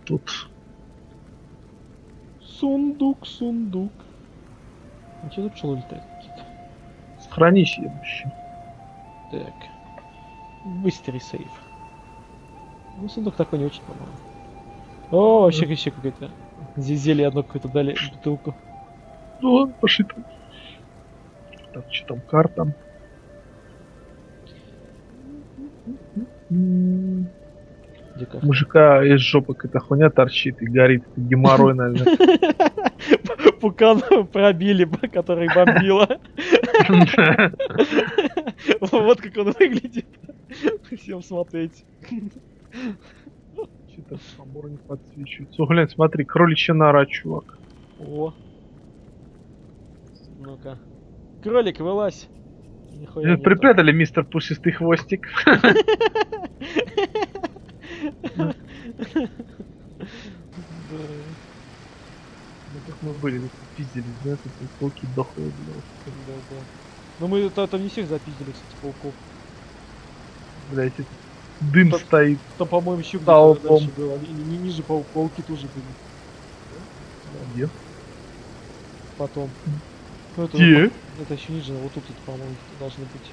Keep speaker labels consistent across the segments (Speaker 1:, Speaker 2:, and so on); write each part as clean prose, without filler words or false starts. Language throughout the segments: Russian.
Speaker 1: тут.
Speaker 2: Сундук, сундук. А что тут пчелы летают какие-то?
Speaker 1: Сохранись, ебущий.
Speaker 2: Так. Быстрый сейф. Ну, сундук такой не очень, по-моему. О, еще какой-то. Здесь зелье одно какое-то дали, бутылку.
Speaker 1: Ну ладно, пошли там. Так, что там, карта?
Speaker 2: Где карта?
Speaker 1: Мужика из жопы какая-то хуйня торчит и горит. Это геморрой, наверное.
Speaker 2: Пукан пробили, который бомбила. Вот как он выглядит. Всем смотреть.
Speaker 1: Что-то побор не подсвечивается. О, глянь, смотри, кроличья нора, чувак.
Speaker 2: О. Ну-ка. Кролик, вылазь. Нихуя нету.
Speaker 1: Припрятали мистер Пушистый Хвостик. Ну как мы были, пиздились, да, тут пауки дохлые, блядь.
Speaker 2: Да. Ну мы там не всех запиздили, кстати, пауков.
Speaker 1: Блядь, этот дым
Speaker 2: Там-
Speaker 1: стоит.
Speaker 2: Там, по-моему, еще
Speaker 1: Столбом.
Speaker 2: где-то дальше было. Или ниже пауки тоже были.
Speaker 1: Где?
Speaker 2: Потом. Ну, это,
Speaker 1: Где?
Speaker 2: это еще ниже, вот тут, по-моему, должны быть.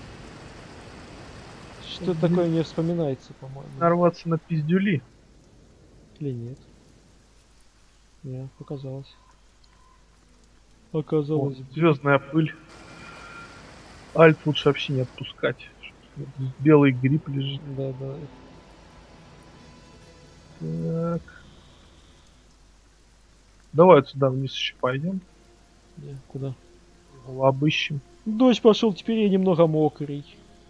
Speaker 2: Что такое не вспоминается, по-моему.
Speaker 1: Нарваться на пиздюли.
Speaker 2: Или нет? Не, показалось. Оказалось.
Speaker 1: Звездная пыль. Альт лучше вообще не отпускать. Белый гриб лежит.
Speaker 2: Да.
Speaker 1: Так. Давай отсюда вниз еще пойдем.
Speaker 2: Не, куда?
Speaker 1: Его обыщем.
Speaker 2: Дождь пошел, теперь я немного мокрый.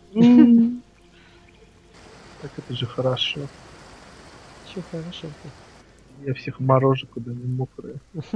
Speaker 1: Так это же хорошо.
Speaker 2: Че хорошо-то?
Speaker 1: Я всех морожу, куда не мокрые.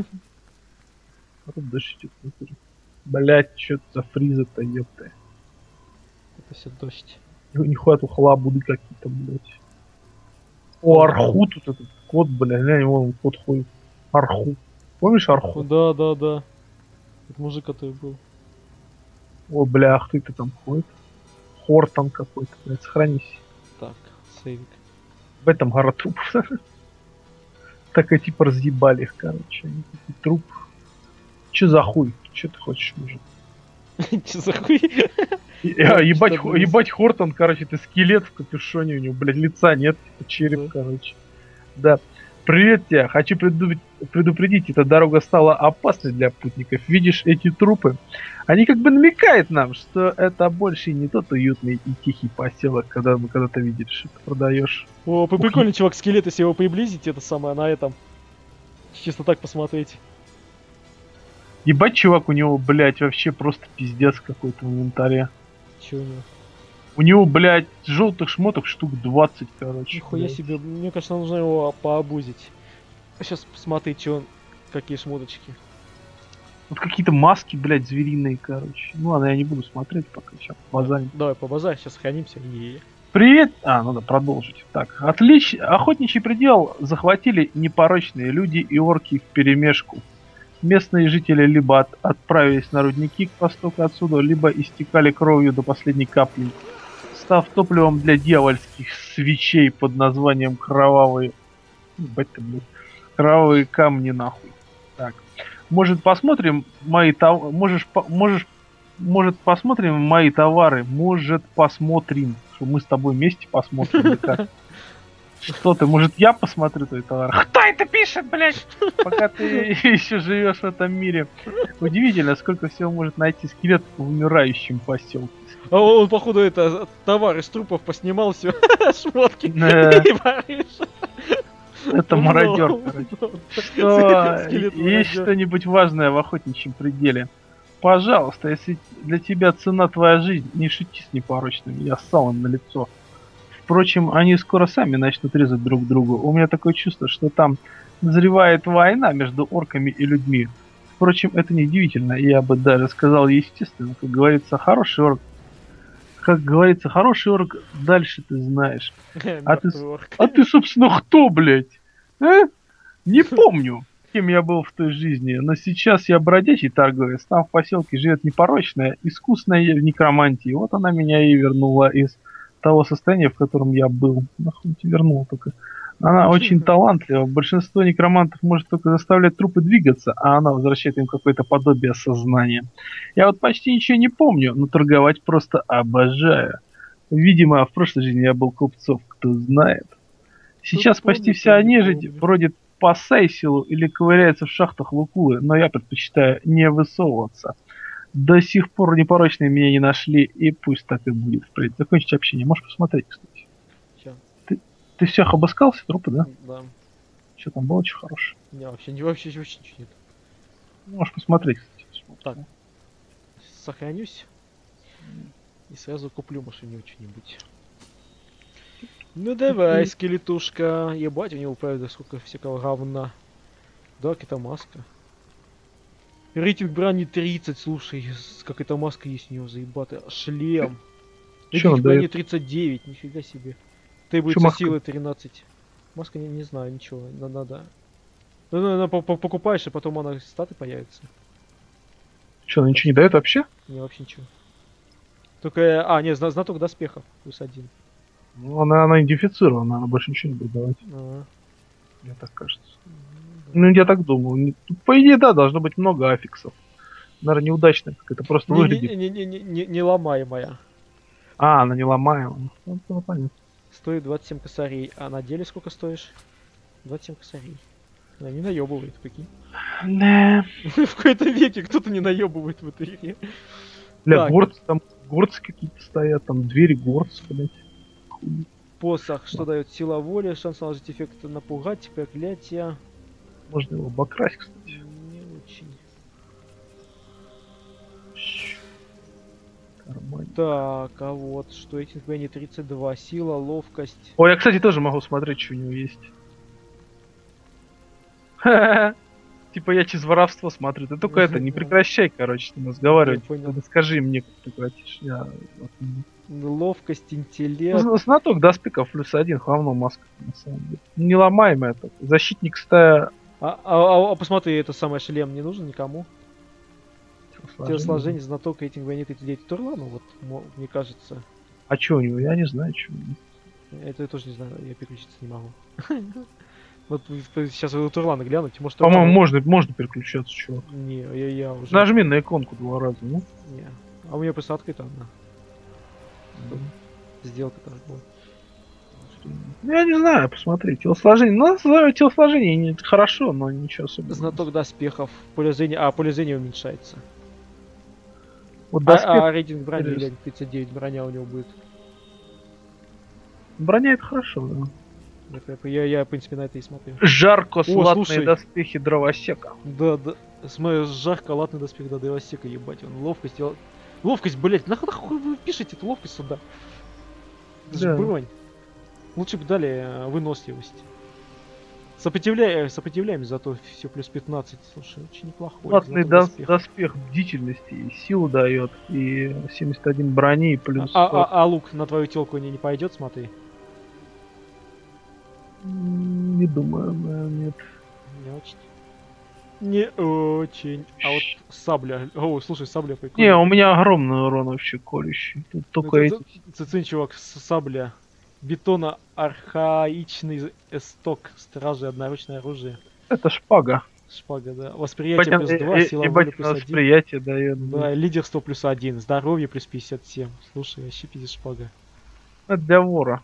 Speaker 1: А тут дождь идет внутри. Блять, что это за фризы-то, ёпта.
Speaker 2: Это все дождь.
Speaker 1: Нихуя тут халабуды какие-то, блять. О, арху тут этот кот, бля, глянь, вон кот ходит. Арху. Помнишь арху?
Speaker 2: Да. Это мужик, который был.
Speaker 1: О, бля, ах ты там ходит. Хортон какой-то, блядь, сохранись.
Speaker 2: Так, сейвик.
Speaker 1: В этом гора трупов. Так и типа разъебали их, короче. Они такие, труп. Че за хуй? Че ты хочешь, мужик?
Speaker 2: Че за хуй?
Speaker 1: Ебать Хортон, короче, ты скелет в капюшоне, у него, блядь, лица нет, типа череп,
Speaker 2: Да.
Speaker 1: короче. Да. Привет тебе, хочу предупредить, эта дорога стала опасной для путников. Видишь эти трупы? Они как бы намекают нам, что это больше не тот уютный и тихий поселок, когда мы когда-то видели, что ты продаешь.
Speaker 2: О, прикольный чувак, скелет, если его приблизить, это самое на этом. Чисто так посмотреть.
Speaker 1: Ебать, чувак, у него, блядь, вообще просто пиздец какой-то в инвентаре.
Speaker 2: Че у него?
Speaker 1: У него, блядь, желтых шмоток штук 20, короче.
Speaker 2: Нихуя
Speaker 1: блядь.
Speaker 2: себе, мне кажется, нужно его пообузить. Сейчас посмотри, че он, какие шмоточки.
Speaker 1: Вот какие-то маски, блядь, звериные, короче. Ну ладно, я не буду смотреть пока, сейчас базарим.
Speaker 2: Давай, по базаре, сейчас сохранимся и...
Speaker 1: Привет! Надо продолжить. Так, отлично. Охотничий предел захватили непорочные люди и орки вперемешку. Местные жители либо отправились на рудники к востоку отсюда, либо истекали кровью до последней капли, став топливом для дьявольских свечей под названием кровавые... Ебать ты, блядь. Кровавые камни, нахуй. Так. Может, посмотрим мои Может, посмотрим мои товары? Может, посмотрим. Что мы с тобой вместе посмотрим, или как? Что ты, может, я посмотрю твои товары? Кто это пишет, блядь? Пока ты еще живешь в этом мире. Удивительно, сколько всего может найти скелет в умирающем поселке.
Speaker 2: А он, походу, это товар из трупов поснимал все, шмотки.
Speaker 1: Да.
Speaker 2: И барыш.
Speaker 1: Это мародер,
Speaker 2: Ну,
Speaker 1: короче. Что,
Speaker 2: Скелет
Speaker 1: есть
Speaker 2: мародер.
Speaker 1: что-нибудь важное в охотничьем пределе? Пожалуйста, если для тебя цена твоя жизнь, не шути с непорочными, я ссал им на лицо. Впрочем, они скоро сами начнут резать друг друга. У меня такое чувство, что там назревает война между орками и людьми. Впрочем, это не удивительно, я бы даже сказал естественно. Как говорится, хороший орк, дальше ты знаешь. А ты, собственно, кто, блядь? А? Не помню, кем я был в той жизни, но сейчас я бродячий торговец. Там в поселке живет непорочная, искусная некромантия. Вот она меня и вернула из того состояния, в котором я был. Нахуй тебя вернула только. Она очень талантлива. Большинство некромантов может только заставлять трупы двигаться, а она возвращает им какое-то подобие сознания. Я вот почти ничего не помню, но торговать просто обожаю. Видимо, в прошлой жизни я был купцом, кто знает.
Speaker 2: Тут
Speaker 1: Сейчас почти
Speaker 2: помню,
Speaker 1: вся
Speaker 2: то не
Speaker 1: нежить
Speaker 2: помню.
Speaker 1: бродит по Сейсилу или ковыряется в шахтах Лукулы, но я предпочитаю не высовываться. До сих пор непорочные меня не нашли, и пусть так и будет впредь. Закончить общение. Можешь посмотреть, кстати.
Speaker 2: Ща.
Speaker 1: Ты всех обыскал, все трупы, да?
Speaker 2: Да.
Speaker 1: Что там было, что хорошее?
Speaker 2: Не, вообще ничего нет.
Speaker 1: Можешь посмотреть, кстати.
Speaker 2: Так. Сохранюсь. И сразу куплю машине что-нибудь. Ну давай, скелетушка. Ебать, у него, правда, сколько всякого говна. Да, какая-то маска. Рейтинг брони 30, слушай, какая-то маска есть у него заебатая. Шлем.
Speaker 1: Что
Speaker 2: Рейтинг
Speaker 1: он
Speaker 2: брони
Speaker 1: дает?
Speaker 2: 39, нифига себе.
Speaker 1: Чё
Speaker 2: Требуется
Speaker 1: маска?
Speaker 2: силы 13. Маска не знаю, ничего, надо. Ну, покупаешь, и потом она статы появится.
Speaker 1: Что, она ничего не дает вообще?
Speaker 2: Не, вообще ничего. Только, не, знаток доспехов, +1.
Speaker 1: Ну, она идентифицирована, она больше ничего не будет давать.
Speaker 2: Ага.
Speaker 1: Мне так кажется.
Speaker 2: Да.
Speaker 1: Ну, я так думаю. По идее, да, должно быть много аффиксов. Наверное, неудачно, как это просто выглядит.
Speaker 2: Не ломаемая.
Speaker 1: А, она не ломаемая. Ну, это понятно.
Speaker 2: Стоит 27 косарей. А на деле сколько стоишь? 27 косарей. Да, не наебывает, прикинь.
Speaker 1: Да.
Speaker 2: В какой-то веке кто-то не наебывает в этой игре.
Speaker 1: Бля,
Speaker 2: Так.
Speaker 1: горцы там, горцы какие-то стоят, там двери горцы, блядь. Хуй.
Speaker 2: Посох, что дает сила воли, шанс наложить эффект напугать, проклятие.
Speaker 1: Можно его обокрасть, кстати.
Speaker 2: Не очень.
Speaker 1: Нормально.
Speaker 2: Так, а вот, что рейтинг брони 32, сила, ловкость.
Speaker 1: Ой, я, кстати, тоже могу смотреть, что у него есть. Типа я через воровство смотрю. Ты только это, не прекращай, короче, с ним разговаривать.
Speaker 2: Я понял.
Speaker 1: Ты скажи мне, как прекратишь.
Speaker 2: Ловкость, интеллект.
Speaker 1: Знаток доспехов +1, хламная маска, на самом деле. Неломаемая так. Защитник стая.
Speaker 2: Посмотри, это самое шлем не нужен никому. Телосложение, знаток, рейтинг брони 39. Турлану, вот, мне кажется.
Speaker 1: А что у него? Я не знаю, что у него.
Speaker 2: Это я тоже не знаю, я переключиться не могу. Вот сейчас у Турлана глянуть, может...
Speaker 1: По-моему, можно переключаться, чувак.
Speaker 2: Не, я уже...
Speaker 1: Нажми на иконку 2 раза, ну.
Speaker 2: Не. А у меня просто открыта одна. Сделка торговая.
Speaker 1: Я не знаю, посмотри. Телосложение. Ну, телосложение не хорошо, но ничего особенного.
Speaker 2: Знаток доспехов. Поле зрения уменьшается.
Speaker 1: Вот доспех.
Speaker 2: Рейтинг брони 39, броня у него будет.
Speaker 1: Броня это хорошо, да.
Speaker 2: Я, в принципе, на это и смотрю.
Speaker 1: Жарко,
Speaker 2: слушай.
Speaker 1: слатные доспехи дровосека.
Speaker 2: Да. Смотри, жарко, латный доспех, да, дровосека, ебать. Он ловкость, ловкость, блять, нахуй вы пишете эту ловкость сюда? Это же бронь. Лучше бы дали выносливость. Сопротивляемость, зато все +15. Слушай, очень неплохой.
Speaker 1: Латный доспех бдительности и силу дает, и 71 брони, и плюс...
Speaker 2: А лук на твою телку не пойдет, смотри?
Speaker 1: Не думаю, наверное, нет.
Speaker 2: Не очень. Не очень. А вот сабля. О, слушай, сабля прикольная.
Speaker 1: Не, у меня огромный урон вообще колющий. Тут только эти...
Speaker 2: Цицин, чувак, сабля. Бетона архаичный эсток. Стражи, одноручное оружие.
Speaker 1: Это шпага.
Speaker 2: Шпага, да. Восприятие +2, сила воли +1.
Speaker 1: Восприятие дает.
Speaker 2: Да, лидерство +1, здоровье +57. Слушай, вообще пиздец шпага.
Speaker 1: Это для вора.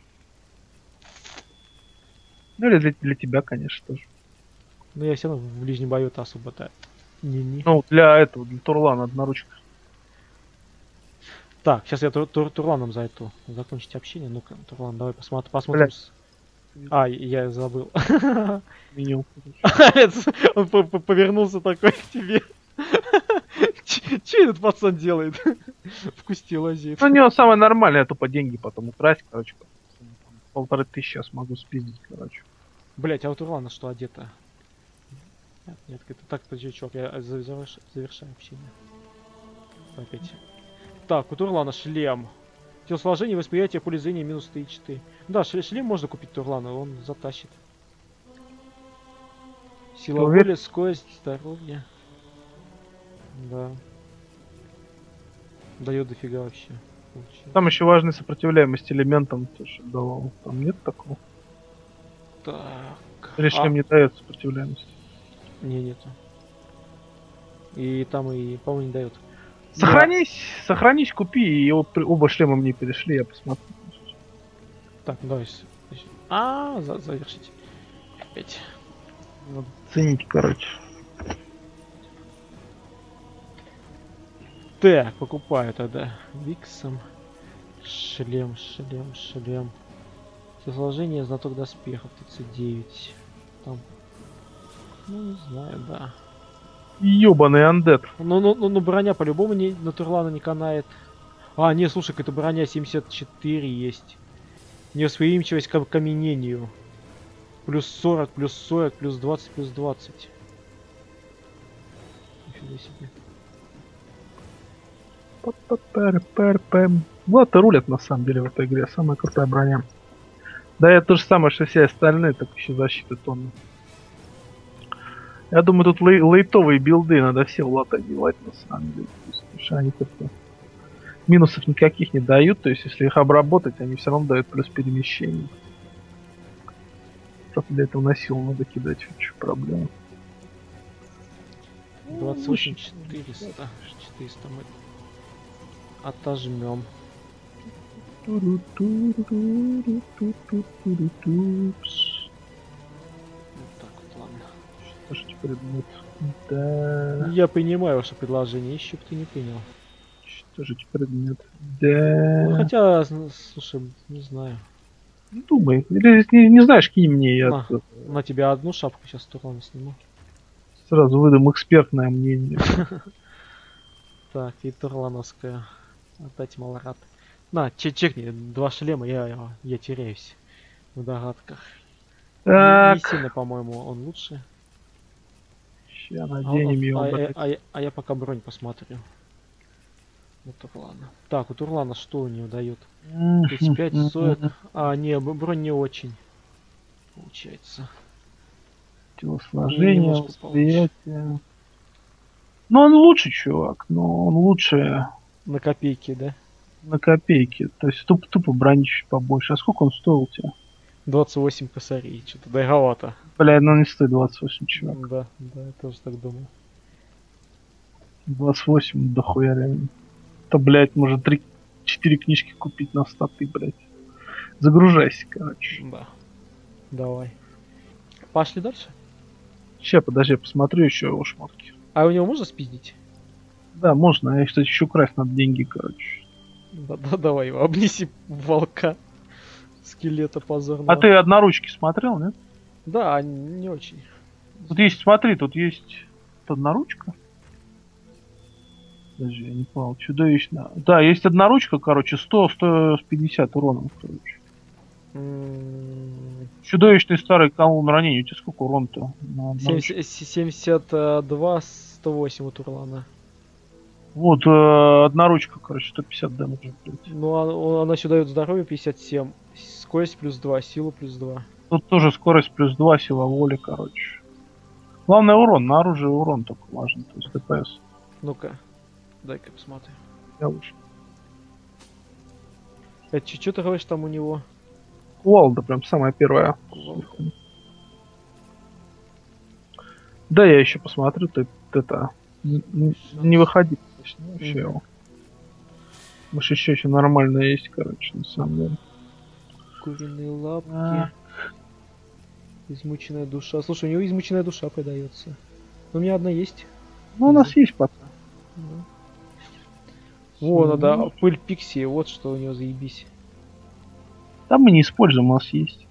Speaker 1: Ну или для тебя, конечно, тоже.
Speaker 2: Ну я все равно в ближнем бою-то особо-то не.
Speaker 1: Ну, для Турлана одноручка.
Speaker 2: Так, сейчас я Турланом зайду. Закончить общение. Ну-ка, Турлан, давай посмотрим. Я забыл.
Speaker 1: Меню.
Speaker 2: Он повернулся такой к тебе. Че этот пацан делает? В кусте лазит.
Speaker 1: Ну, у него самое нормальное, тупо деньги потом украсть, короче. 1500 я смогу спиздить, короче.
Speaker 2: Блять, а у Турлана что одето? Нет, это так, подожди, чувак, я завершаю общение. Опять. Так, у Турлана шлем. Телосложение, восприятие, поле зрения -3,4. Да, шлем можно купить Турлана, он затащит. Сила воли, скорость, здоровье. Да. Дает дофига вообще. Получается.
Speaker 1: Там еще важная сопротивляемость элементам тоже давал. Там нет такого.
Speaker 2: Так.
Speaker 1: Шлем не дает сопротивляемости.
Speaker 2: Не, нету. И там и, по-моему, не дает.
Speaker 1: Сохранись, купи, и оба шлема мне перешли, я посмотрю.
Speaker 2: Так, давай. Завершить. Опять.
Speaker 1: Надо ценить, короче.
Speaker 2: Так, покупаю тогда Виксом. Шлем. Телосложение, знаток доспехов, 39. Там. Ну, не знаю, да.
Speaker 1: Ёбаный андет.
Speaker 2: Ну, броня по-любому на Турлана не канает. Не, слушай, какая-то броня 74 есть. Невосприимчивость к окаменению. Плюс 40, плюс 40, плюс 20, плюс 20. Нифига себе.
Speaker 1: Вот и рулят на самом деле в этой игре. Самая крутая броня. Да, это то же самое, что все остальные, так еще защиты тонны. Я думаю, тут лейтовые билды надо все в лото делать на самом деле. Потому что они как-то минусов никаких не дают. То есть, если их обработать, они все равно дают плюс перемещение. Просто для этого на силу надо кидать. Что проблема?
Speaker 2: 28 400. 400 мы отожмем. Вот так вот, ладно.
Speaker 1: Что ж теперь будет? Да.
Speaker 2: Я понимаю ваше предложение, еще бы ты не понял.
Speaker 1: Что же теперь предмет? Да.
Speaker 2: Ну, хотя, слушай, не знаю.
Speaker 1: Думай. Или не знаешь, кинь мне, я
Speaker 2: На тебя одну шапку сейчас Турлана сниму.
Speaker 1: сразу выдам экспертное мнение.
Speaker 2: Так, и Турлановская. Отдать Малорат. На, чекни, 2 шлема, я теряюсь в догадках.
Speaker 1: Так.
Speaker 2: Не сильно, по-моему, он лучше.
Speaker 1: Сейчас наденем его.
Speaker 2: А я пока бронь посмотрю. У Турлана. Так, у Турлана что у него дает? 35, 40. Не, бронь не очень. Получается.
Speaker 1: Телосложение, восприятие. Ну он лучше, чувак, но он лучше.
Speaker 2: На копейки, да?
Speaker 1: На копейки. То есть тупо брони чуть побольше. А сколько он стоил у тебя?
Speaker 2: 28 косарей, что-то дороговато.
Speaker 1: Бля, ну не стоит 28, чувак.
Speaker 2: Да, я тоже так думал.
Speaker 1: 28 дохуя реально. То, блядь, может 3-4 книжки купить на статы, блядь. Загружайся, короче.
Speaker 2: Да. Давай. Пошли дальше?
Speaker 1: Сейчас, подожди, я посмотрю еще его шмотки.
Speaker 2: А у него можно спиздить?
Speaker 1: Да, можно. Я, кстати, еще красть надо деньги, короче.
Speaker 2: Да, давай его, обнеси волка. Скелета позорного.
Speaker 1: А ты одноручки смотрел, нет?
Speaker 2: Да, не очень.
Speaker 1: Тут есть, смотри, тут есть одноручка. Подожди, я не понял, чудовищно. Да, есть одноручка, короче, 100-150 урона, короче. Чудовищный старый колонн ранений. У тебя сколько урон-то?
Speaker 2: 72, 108 у Турлана.
Speaker 1: Вот, одноручка, короче, 150 дэмэджа.
Speaker 2: Ну, она сюда дает здоровье 57, скорость плюс 2, сила плюс 2.
Speaker 1: Тут тоже скорость плюс 2, сила воли, короче. Главное урон, на оружие урон только важен, то есть ДПС.
Speaker 2: Ну-ка, дай-ка посмотрим.
Speaker 1: Я лучше.
Speaker 2: Это что ты говоришь там у него?
Speaker 1: Кувалда прям самая первая. Да, я еще посмотрю, ты это... Не выходи, точно, вообще его. Может еще нормально есть, короче, на самом деле.
Speaker 2: Куриные лапки. Измученная душа. Слушай, у него измученная душа продается. Но у меня одна есть.
Speaker 1: Ну, у нас есть пацан.
Speaker 2: Да. Вон, да, пыль пикси, вот что у него заебись.
Speaker 1: Там мы не используем, у нас есть.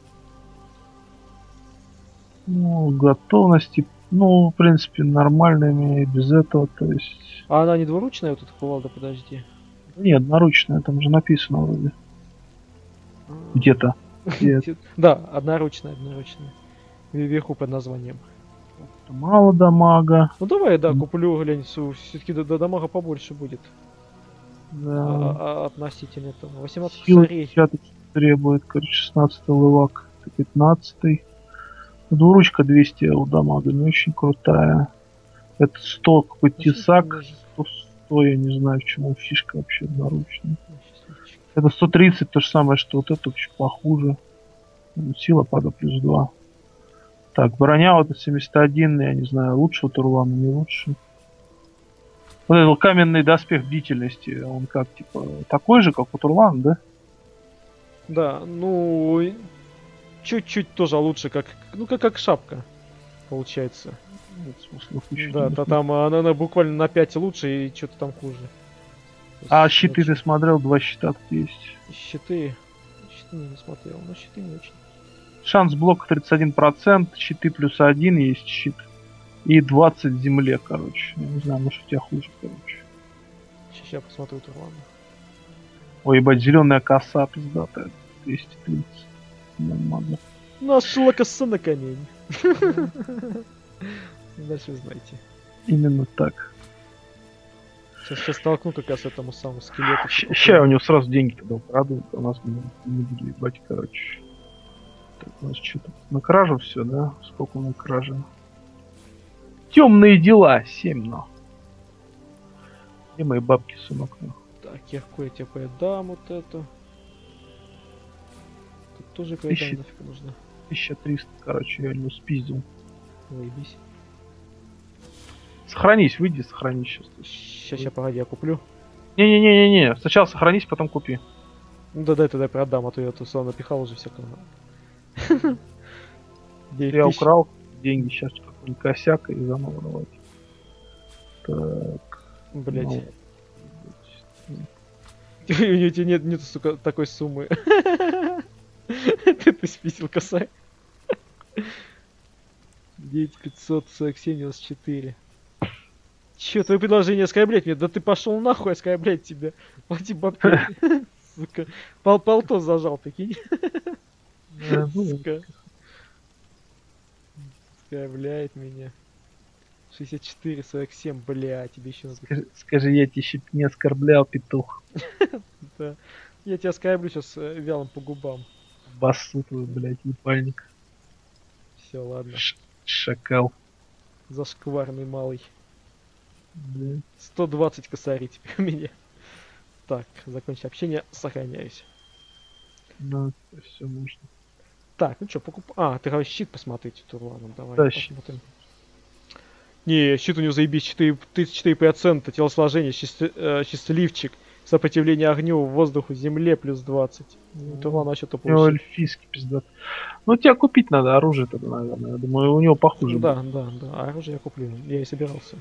Speaker 1: Ну, готовности, ну, в принципе, нормальными, без этого, то есть...
Speaker 2: А она не двуручная, вот эта кувалда, подожди?
Speaker 1: Нет, одноручная, там же написано вроде. Где-то.
Speaker 2: Да, одноручная. Вверху под названием.
Speaker 1: Мало дамага.
Speaker 2: Ну давай, да, куплю, глянь, все-таки до дамага побольше будет.
Speaker 1: Да.
Speaker 2: Относительно этого. 18
Speaker 1: Сила
Speaker 2: косарей.
Speaker 1: Требует, короче, 16 лывак, 15. Двуручка 200 дамага, не очень крутая. Это 100 какой-то тесак. 100, я не знаю, в чем фишка вообще одноручная. Это 130, то же самое, что вот это, вообще похуже. Сила пада +2. Так, броня вот 71, я не знаю, лучше у Турлана, не лучше. Вот этот каменный доспех бдительности, он как, типа, такой же, как у Турлана, да?
Speaker 2: Да, ну, чуть-чуть тоже лучше, как шапка, получается.
Speaker 1: Нет, смысла еще
Speaker 2: Да,
Speaker 1: нет.
Speaker 2: там она буквально на 5 лучше и что-то там хуже.
Speaker 1: А
Speaker 2: То есть,
Speaker 1: щиты ты смотрел? 2 щита тут есть.
Speaker 2: Щиты не смотрел, но щиты не очень.
Speaker 1: Шанс блока 31%, щиты +1 есть щит. И 20 земле, короче. Я не знаю, может у тебя хуже, короче.
Speaker 2: Сейчас я посмотрю Турлана.
Speaker 1: Ой, ебать, зеленая коса пиздатая. 230. Нормально.
Speaker 2: Нашла коса на камень. Дальше знаете.
Speaker 1: Именно так.
Speaker 2: Сейчас столкну как раз этому самому скелету.
Speaker 1: Ща у него сразу деньги тогда украдут, у нас не буду ебать, короче. Так, у нас что-то на кражу все, да? Сколько на краже? Темные дела, 7, но. Где мои бабки, сынок? Ну?
Speaker 2: Так, кирку я тебе поедам вот эту. Тут тоже
Speaker 1: Тысяча.
Speaker 2: поедам, нафиг нужно.
Speaker 1: 1300, короче, я его спиздил.
Speaker 2: Заебись.
Speaker 1: Сохранись, выйди, сохранись сейчас.
Speaker 2: Сейчас, погоди, я куплю.
Speaker 1: Не-не-не-не-не, сначала сохранись, потом купи.
Speaker 2: Ну да, дай тогда продам, а то я тут сам напихал уже всякого.
Speaker 1: Я украл деньги, сейчас какой-нибудь косяк и заново давайте. Так.
Speaker 2: Блять.
Speaker 1: Ну,
Speaker 2: У тебя нету, сука, такой суммы. Ты списил косарь. 9547,94. Чё, твое предложение оскорблять меня? Да ты пошел нахуй оскорблять тебя. Плати бабки. Сука. Полтос зажал, прикинь. Сука. Оскорбляет меня. 64,47, бля, тебе еще надо.
Speaker 1: Скажи, я тебя еще не оскорблял, петух.
Speaker 2: Да. Я тебя оскорблю сейчас вялым по губам.
Speaker 1: Басу твой, блядь, ебальник.
Speaker 2: Все, ладно.
Speaker 1: Шакал.
Speaker 2: Зашкварный малый.
Speaker 1: Да.
Speaker 2: 120 косарей теперь у меня. Так, закончить общение, сохраняюсь.
Speaker 1: Ну, все можно.
Speaker 2: Так, ну что, покуп... А, ты говоришь, щит посмотрите, Турланом, давай
Speaker 1: Да,
Speaker 2: посмотрим. Не, щит у него заебись, 34%, телосложение, счастливчик, сопротивление огню, воздуху, земле плюс 20. Турлан вообще то
Speaker 1: У него
Speaker 2: получил.
Speaker 1: эльфийский пиздат. Ну, тебе купить надо оружие тогда, наверное. Я думаю, у него похуже
Speaker 2: Да,
Speaker 1: будет.
Speaker 2: да, да, а оружие я куплю, я и собирался.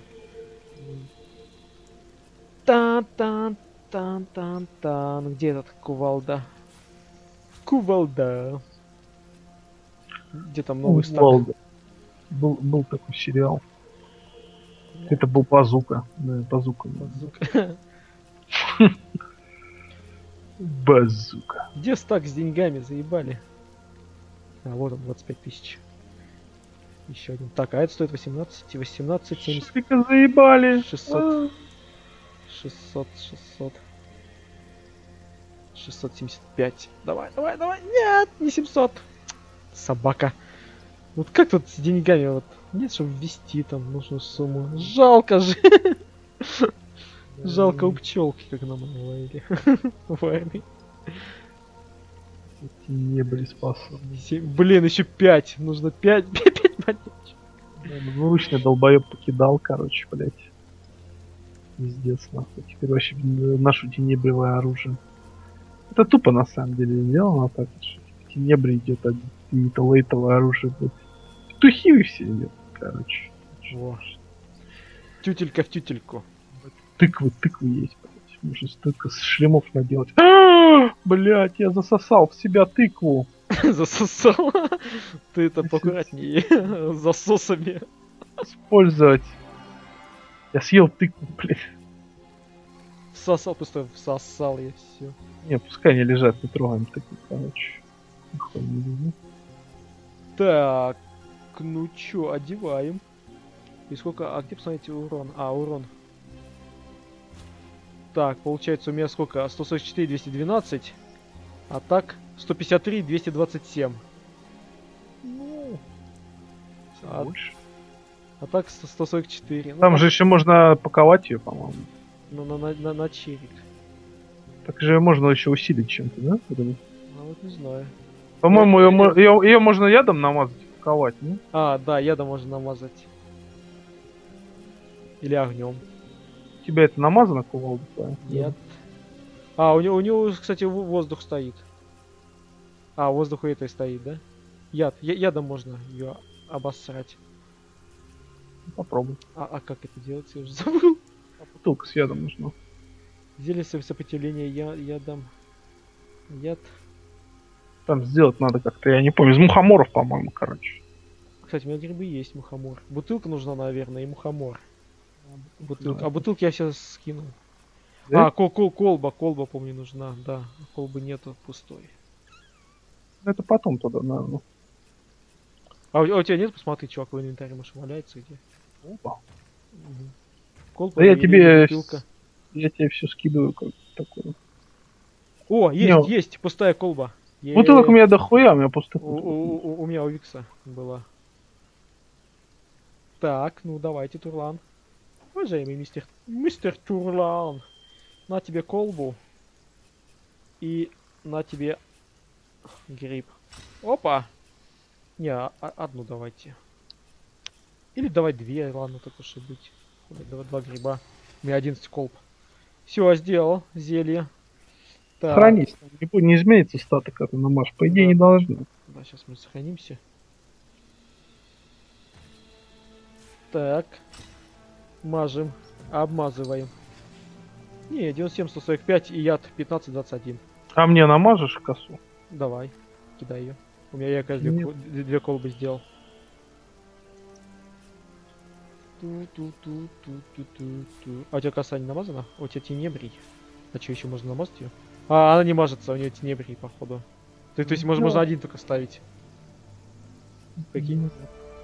Speaker 2: Тан-тан-тан-тан-тан. Где этот кувалда? Кувалда. Где там новый стак?
Speaker 1: Волга. Был такой сериал. Это был Базука. Да, Базука.
Speaker 2: Базука.
Speaker 1: Базука.
Speaker 2: Где стак с деньгами? Заебали. А, вот он, 25 тысяч. Еще один. Так, а это стоит 18, 18, 70,
Speaker 1: Шика заебали.
Speaker 2: 600. 675. Давай. Нет, не 700. Собака. Вот как тут с деньгами вот? Нет, чтобы ввести там нужную сумму. Жалко же. Жалко у пчелки, как нам говорили. В армии.
Speaker 1: Эти не были способны.
Speaker 2: Блин, еще 5. Нужно 5 монеточек.
Speaker 1: Двуручный долбоеб покидал, короче, блять. Пиздец, нахуй. Теперь вообще нашу тенебревое оружие. Это тупо на самом деле сделано так, что тенебри идет от лейтовое оружие. Блядь. Петухи вы все идет, короче.
Speaker 2: Во. Тютелька в тютельку.
Speaker 1: Тыквы есть, блядь. Можно столько шлемов наделать. Блять, я засосал в себя тыкву.
Speaker 2: Засосал. Ты это поаккуратнее. Засосами.
Speaker 1: Использовать. Я съел тыкву, блядь.
Speaker 2: Всосал, просто всосал я все.
Speaker 1: Не, пускай они лежат, не трогаем тыкву, короче. Нихуя не люблю.
Speaker 2: Так, ну чё, одеваем. И сколько, а где посмотрите урон? А, урон. Так, получается у меня сколько? 144, 212. А так, 153, 227. Ну,
Speaker 1: Больше.
Speaker 2: а так 144. Ну,
Speaker 1: Там же еще можно паковать ее, по-моему.
Speaker 2: на черик.
Speaker 1: Так же можно еще усилить чем-то, да?
Speaker 2: А вот не знаю.
Speaker 1: По-моему, ее можно ядом намазать, упаковать, не?
Speaker 2: А, да, ядом можно намазать. Или огнем.
Speaker 1: У тебя это намазано кувалда?
Speaker 2: Нет. А, у него, кстати, воздух стоит. А, воздух у этой стоит, да? Ядом можно ее обосрать.
Speaker 1: Попробуй.
Speaker 2: А как это делать? Я уже забыл.
Speaker 1: Бутылка с ядом нужна.
Speaker 2: Зелье сопротивления ядом. Яд.
Speaker 1: Там сделать надо как-то, я не помню, из мухоморов, по-моему, короче.
Speaker 2: Кстати, у меня грибы есть, мухомор. Бутылка нужна, наверное, и мухомор. Бутылка.
Speaker 1: Да.
Speaker 2: А бутылки я сейчас скинул.
Speaker 1: Да?
Speaker 2: А, колба, помню, нужна, да. Колбы нету, пустой.
Speaker 1: Это потом туда, наверное.
Speaker 2: А у тебя нет, посмотри, чувак, в инвентаре, может, валяется где?
Speaker 1: Опа.
Speaker 2: Угу. Колба
Speaker 1: Да я
Speaker 2: или
Speaker 1: тебе,
Speaker 2: бутылка.
Speaker 1: я тебе все скидываю как такое.
Speaker 2: О,
Speaker 1: Не,
Speaker 2: есть, пустая колба.
Speaker 1: бутылок у меня дохуя, у меня пустых.
Speaker 2: У меня у Викса была. Так, ну давайте, Турлан. Уважаемый мистер Турлан. На тебе колбу. И на тебе гриб. Опа! Не, одну давайте. Или давай две, ладно, так уж и быть. Два гриба. У меня 11 колб. Все, сделал. Зелье. Так.
Speaker 1: Сохранись. Не изменится статок, когда намажь. По идее,
Speaker 2: Да.
Speaker 1: не должно.
Speaker 2: Да, сейчас мы сохранимся. Так. Мажем. Обмазываем. Не, 97-145 и яд 15-21.
Speaker 1: А мне намажешь косу?
Speaker 2: Давай. Кидай ее. У меня я, кажется, две колбы сделал. А у тебя коса не намазана? У тебя тенебрий. А что, еще можно намазать ее? А, она не мажется, у нее тенебрий, походу. То есть можно один только ставить. Прикинь.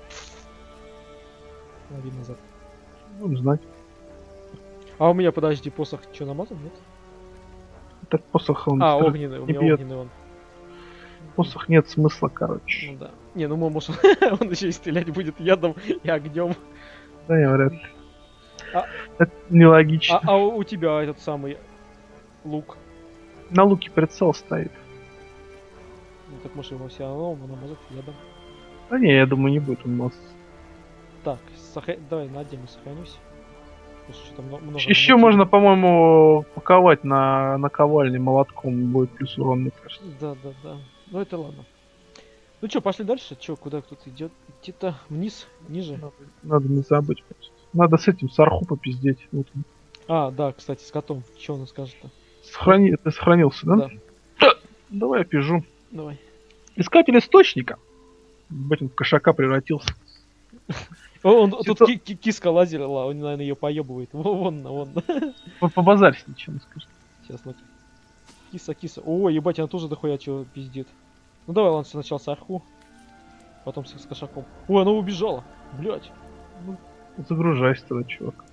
Speaker 2: Один назад.
Speaker 1: Будем знать.
Speaker 2: А у меня, подожди, посох что, намазан, нет?
Speaker 1: Так посох он...
Speaker 2: А, огненный, у меня
Speaker 1: бьет.
Speaker 2: огненный он.
Speaker 1: Посох нет смысла, короче.
Speaker 2: Ну да. Не, ну может он еще и стрелять будет ядом и огнем.
Speaker 1: Да, я вряд ли.
Speaker 2: А-
Speaker 1: Это нелогично.
Speaker 2: А у тебя этот самый лук.
Speaker 1: На луке прицел стоит.
Speaker 2: Ну так может его все равно намазать ядом.
Speaker 1: Да не, я думаю, не будет он мазаться.
Speaker 2: Так, давай на отдельно сохранюсь. Что-то много
Speaker 1: Еще
Speaker 2: намочили.
Speaker 1: можно, по-моему, паковать на наковальне молотком, будет плюс урон, мне кажется.
Speaker 2: Да. Ну это ладно. Ну что, пошли дальше? Че, куда кто-то идет? Идти-то вниз, ниже.
Speaker 1: Надо не забыть просто. Надо с этим сарху попиздеть. Вот он.
Speaker 2: А, да, кстати, с котом. Что он скажет-то?
Speaker 1: Ты сохранился, да?
Speaker 2: Да.
Speaker 1: Давай я пижу.
Speaker 2: Давай.
Speaker 1: Искатель источника. Блин, в кошака превратился.
Speaker 2: Тут киска лазерила, он, наверное, ее поебывает. Вон.
Speaker 1: Побазарь с ничем, скажи.
Speaker 2: Сейчас, смотри. Киса. О, ебать, она тоже дохуя чего пиздит. Ну давай, ладно, сначала с арху. Потом с кошаком. Ой, она убежала. Блять.
Speaker 1: Загружайся тогда, чувак.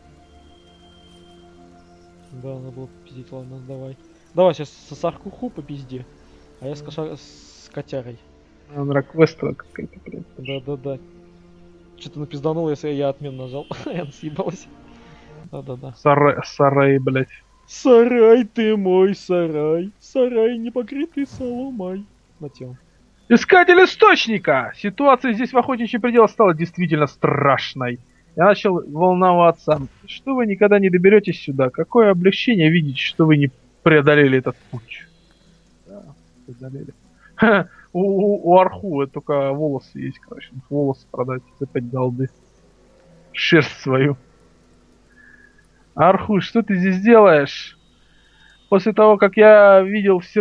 Speaker 2: Да, надо было попиздить, ладно, давай. Давай сейчас с архуху попизди. А я с котярой.
Speaker 1: Раквестера какая-то, блин.
Speaker 2: Да. Что-то напизданул, если я отмен нажал. Я съебалась. Да.
Speaker 1: Сарай, блядь.
Speaker 2: Сарай ты мой, сарай. Сарай не покрытый соломой. На тему.
Speaker 1: Искатель источника! Ситуация здесь в охотничьем пределе стала действительно страшной. Я начал волноваться. Что вы никогда не доберетесь сюда? Какое облегчение видеть, что вы не преодолели этот путь. Да, преодолели. У арху только волосы есть, короче. Волосы продать за 5 голды. Шерсть свою. Арху, что ты здесь делаешь? После того, что я видел в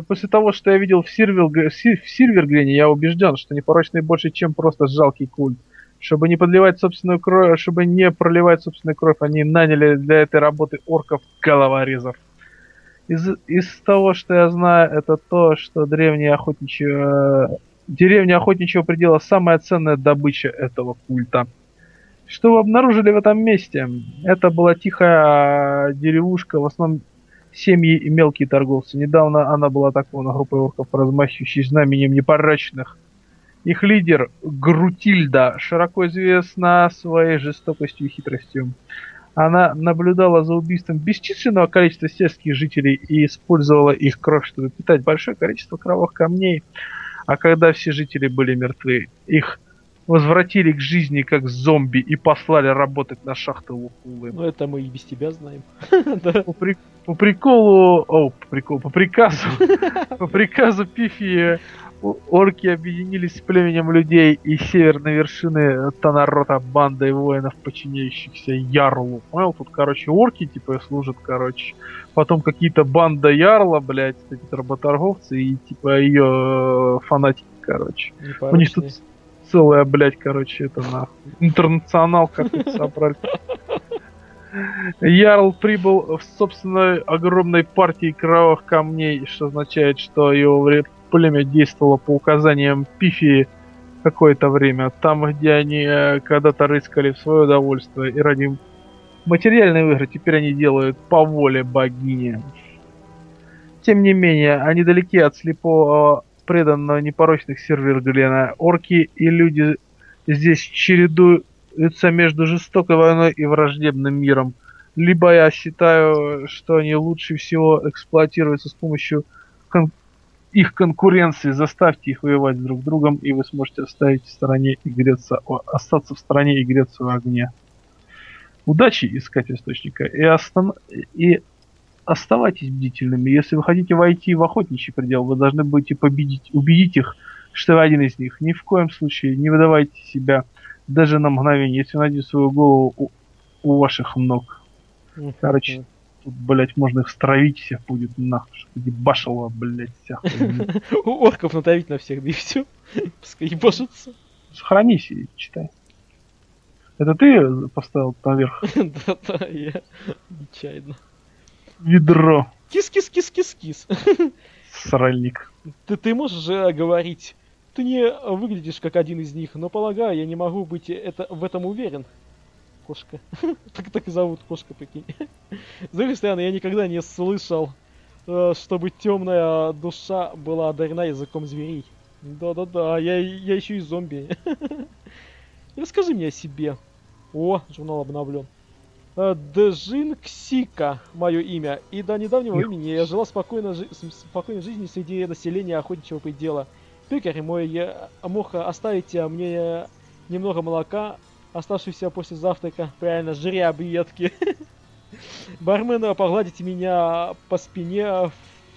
Speaker 1: Сильверглене, я убежден, что непорочный больше, чем просто жалкий культ. Чтобы не проливать собственную кровь, они наняли для этой работы орков-головорезов. Из того, что я знаю, это то, что деревня охотничьего предела самая ценная добыча этого культа. Что вы обнаружили в этом месте? Это была тихая деревушка, в основном семьи и мелкие торговцы. Недавно она была атакована группой орков, размахивающей знаменем непорочных. Их лидер Грутильда широко известна своей жестокостью и хитростью. Она наблюдала за убийством бесчисленного количества сельских жителей и использовала их кровь, чтобы питать большое количество кровавых камней. А когда все жители были мертвы, их возвратили к жизни как зомби и послали работать на шахты Лукулы.
Speaker 2: Ну это мы и без тебя знаем. Да.
Speaker 1: По приколу, по приказу, по приказу Пифии орки объединились с племенем людей и северной вершины Танарота бандой воинов, подчиняющихся Ярлу. Понял, тут, короче, орки, типа, служат, короче. Потом какие-то банда Ярла, блядь, эти работорговцы и, типа, ее фанатики, короче. У них тут целая, блядь, короче, это нахуй. Интернационал как-то собрали. Ярл прибыл в собственной огромной партии кровавых камней, что означает, что его племя действовало по указаниям Пифии какое-то время. Там, где они когда-то рыскали в свое удовольствие и ради материальной выгоды, теперь они делают по воле богини. Тем не менее, они далеки от слепого преданного непорочных сервер Глена. Орки и люди здесь чередуются между жестокой войной и враждебным миром. Либо я считаю, что они лучше всего эксплуатируются с помощью их конкуренции. Заставьте их воевать друг с другом, и вы сможете остаться в стороне и греться в огне. Удачи, искатель источника, и оставайтесь бдительными. Если вы хотите войти в охотничий предел, вы должны будете убедить их, что вы один из них. Ни в коем случае не выдавайте себя даже на мгновение, если вы найдете свою голову у ваших ног. Короче, тут, блять, можно их стравить всех будет нахуй, чтобы ебашило, блять, вся хуйня.
Speaker 2: У орков надавить на всех, да и все. Пускай ебашатся.
Speaker 1: Сохранись и читай. Это ты поставил наверх?
Speaker 2: Да-да, я нечаянно.
Speaker 1: Ведро.
Speaker 2: Кис-кис-кис-кис-кис.
Speaker 1: Сральник.
Speaker 2: Ты можешь говорить, ты не выглядишь как один из них, но полагаю, я не могу быть в этом уверен. Кошка. Так и зовут кошка, прикинь. С другой стороны, я никогда не слышал, чтобы темная душа была одарена языком зверей. Да-да-да, я еще и зомби. Расскажи мне о себе. О, журнал обновлен. Джин Ксика, мое имя. И до недавнего времени я жила спокойной жизнью среди населения охотничьего предела. Пекарь мой, я мог оставить мне немного молока, оставшегося после завтрака. Правильно, жри объедки. Бармен погладить меня по спине в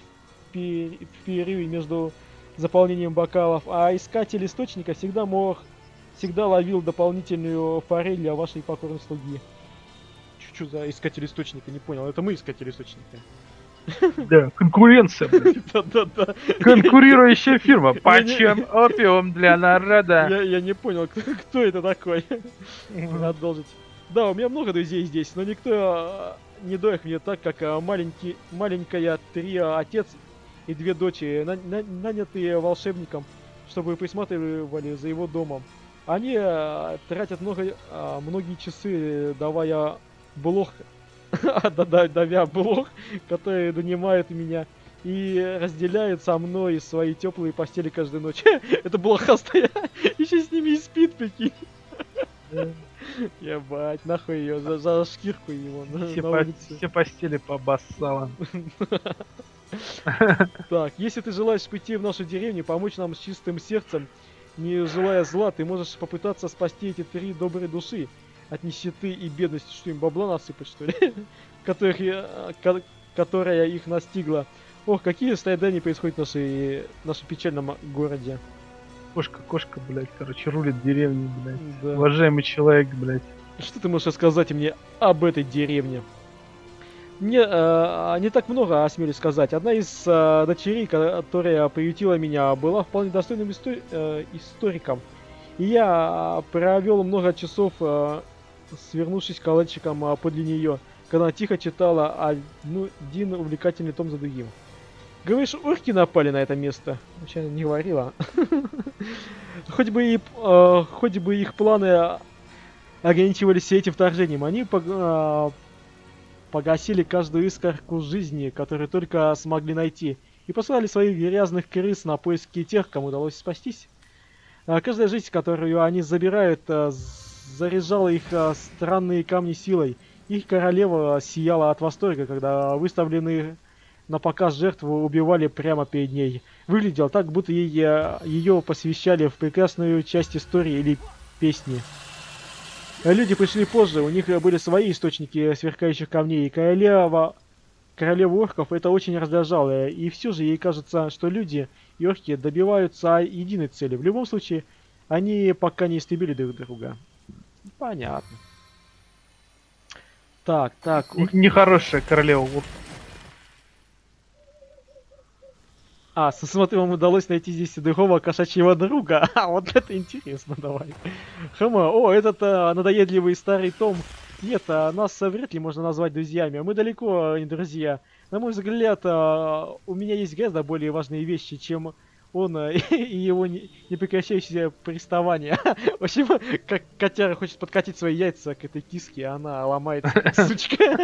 Speaker 2: перерыве между заполнением бокалов. А искатель источника всегда ловил дополнительную форель для вашей покорной слуги. Что за искатель источника? Не понял. Это мы искатели источника.
Speaker 1: Да, конкуренция.
Speaker 2: Да-да-да.
Speaker 1: Конкурирующая фирма. Почем опиум для народа?
Speaker 2: Я не понял, кто это такой. Продолжить. Да, у меня много друзей здесь, но никто не дорог мне так, как маленькая отец и две дочери, нанятые волшебником, чтобы присматривали за его домом. Они тратят многие часы, давая блох, давя блох, который донимает меня, и разделяет со мной свои теплые постели каждую ночь. Это блохастая еще с ними и спит, прикинь. Ебать, нахуй ее, за шкирку его на улице.
Speaker 1: Все постели побассала.
Speaker 2: Так, если ты желаешь прийти в нашу деревню, помочь нам с чистым сердцем, не желая зла, ты можешь попытаться спасти эти 3 добрые души от нищеты и бедности. Что им, бабла насыпать, что ли? Которая их настигла. Ох, какие страдания происходят в нашем печальном городе.
Speaker 1: Кошка, блядь, короче, рулит деревней, блядь.
Speaker 2: Да.
Speaker 1: Уважаемый человек, блядь.
Speaker 2: Что ты можешь рассказать мне об этой деревне? Мне не так много, осмелюсь сказать. Одна из дочерей, которая приютила меня, была вполне достойным историком. И я провел много часов, свернувшись калачиком подле нее, когда она тихо читала один увлекательный том за другим. Говоришь, орки напали на это место? Вообще не говорила. Хоть бы их планы ограничивались этим вторжением, они погасили каждую искорку жизни, которую только смогли найти, и послали своих грязных крыс на поиски тех, кому удалось спастись. Каждая жизнь, которую они забирают, заряжала их странные камни силой. Их королева сияла от восторга, когда выставленные на показ жертвы убивали прямо перед ней. выглядела так, будто ее посвящали в прекрасную часть истории или песни. Люди пришли позже, у них были свои источники сверкающих камней, и королеву орков это очень раздражало, и все же ей кажется, что люди и орки добиваются единой цели. В любом случае, они пока не истребили друг друга. Понятно. Так.
Speaker 1: Нехорошая королева. Вот.
Speaker 2: Смотри, вам удалось найти здесь другого кошачьего друга. Вот это интересно, давай. Этот надоедливый старый Том. Нет, нас вряд ли можно назвать друзьями. Мы далеко не друзья. На мой взгляд, у меня есть гораздо более важные вещи, чем он и его непрекращающееся приставание. В общем, как котяра хочет подкатить свои яйца к этой киске, она ломает, сучка.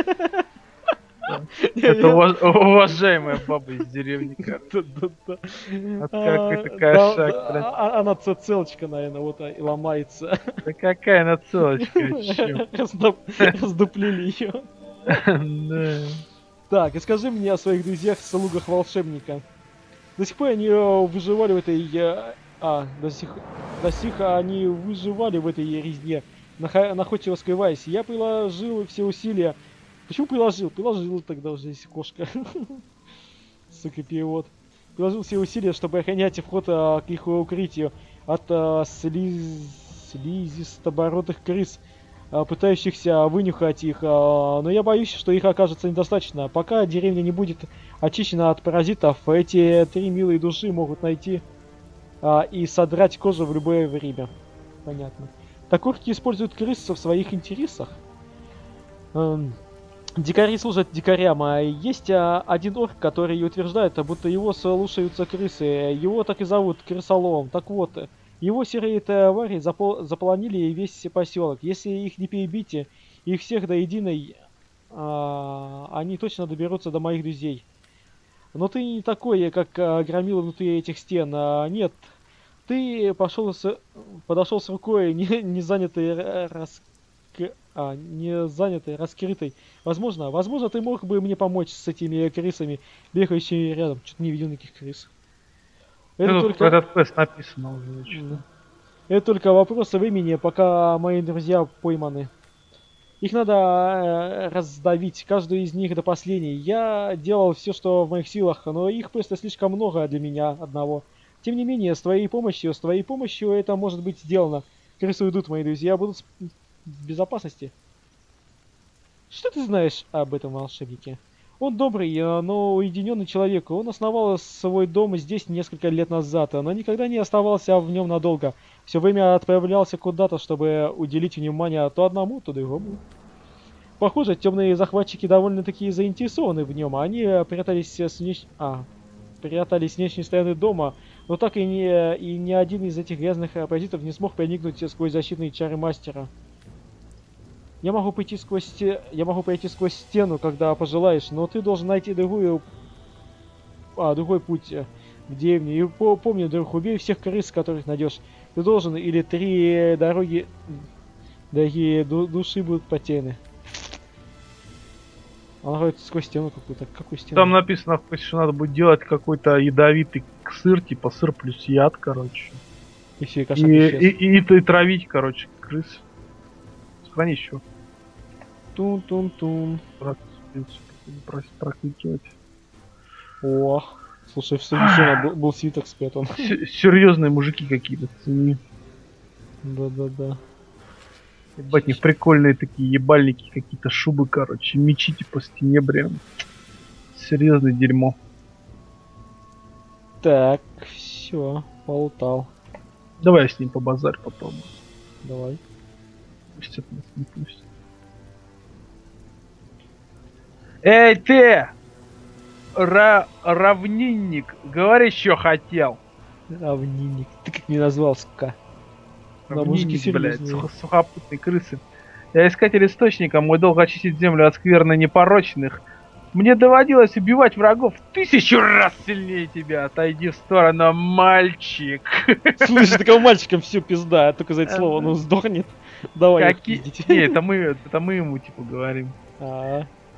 Speaker 1: Это уважаемая баба из деревни. Какой-то кошак.
Speaker 2: Она целочка, наверное, вот и ломается.
Speaker 1: Да какая она целочка?
Speaker 2: Раздуплили ее. Так, и скажи мне о своих друзьях-слугах волшебника. До сих пор они выживали в этой... до сих они выживали в этой резне, находчиво скрываясь. Я приложил все усилия. Почему приложил? Приложил тогда уже, если кошка. Сука, перевод. Приложил все усилия, чтобы охранять вход к их укрытию от слизистобородых крыс, пытающихся вынюхать их. Но я боюсь, что их окажется недостаточно. Пока деревня не будет очищена от паразитов, эти 3 милые души могут найти и содрать кожу в любое время. Понятно. Так орки используют крыс в своих интересах. Дикари служат дикарям, а есть один орк, который утверждает, будто его слушаются крысы. Его так и зовут крысоловом. Так вот, его серые твари заполонили весь поселок. Если их не перебить, их всех до единой, они точно доберутся до моих друзей. Но ты не такой, как громила внутри этих стен. Нет, ты подошел с рукой, не занятой раскрытой. Возможно, ты мог бы мне помочь с этими крысами, бегающими рядом. Что-то не видел никаких крыс. Это только...
Speaker 1: Этот квест написано уже.
Speaker 2: Это только вопрос времени, пока мои друзья пойманы. Их надо раздавить, каждую из них до последней. Я делал все, что в моих силах, но их просто слишком много для меня одного. Тем не менее, с твоей помощью это может быть сделано. Крысы уйдут, мои друзья будут в безопасности. Что ты знаешь об этом волшебнике? Он добрый, но уединенный человек. Он основал свой дом здесь несколько лет назад, но никогда не оставался в нем надолго. Все время отправлялся куда-то, чтобы уделить внимание то одному, то другому. Похоже, темные захватчики довольно-таки заинтересованы в нем. Они прятались с внешней стороны дома, но так и ни один из этих грязных паразитов не смог проникнуть сквозь защитные чары мастера. Я могу пройти сквозь стену, когда пожелаешь, но ты должен найти другой путь в деревню. И помни, друг, убей всех крыс, которых найдешь. Ты должен, или 3 дорогие души будут потеряны. Она говорит сквозь стену какую-то. Какую стену?
Speaker 1: Там написано, что надо будет делать какой-то ядовитый сыр, типа сыр плюс яд, короче. И травить, короче, крыс. Сохрани еще.
Speaker 2: Тун-тун-тун.
Speaker 1: Прокликивать.
Speaker 2: Ох. Слушай, в сумме был свиток спрятан.
Speaker 1: Серьезные мужики какие-то.
Speaker 2: Да.
Speaker 1: Ебать, них прикольные такие ебальники, какие-то шубы, короче. Мечи типа стене, блин. Серьезное дерьмо.
Speaker 2: Так, все, полутал.
Speaker 1: Давай я с ним побазарь потом.
Speaker 2: Давай.
Speaker 1: Пусть это нас не пустит. Эй, ты! Равнинник, говори, что хотел.
Speaker 2: Равнинник. Ты как не назвал, сука?
Speaker 1: Равнинник, блядь, сухопутные крысы. Я искатель источника, мой долг очистить землю от скверны непорочных. Мне доводилось убивать врагов 1000 раз сильнее тебя. Отойди в сторону, мальчик.
Speaker 2: Слушай, такого мальчиком все пизда, только за это слово, он сдохнет. Давай.
Speaker 1: Не, это мы ему типа говорим.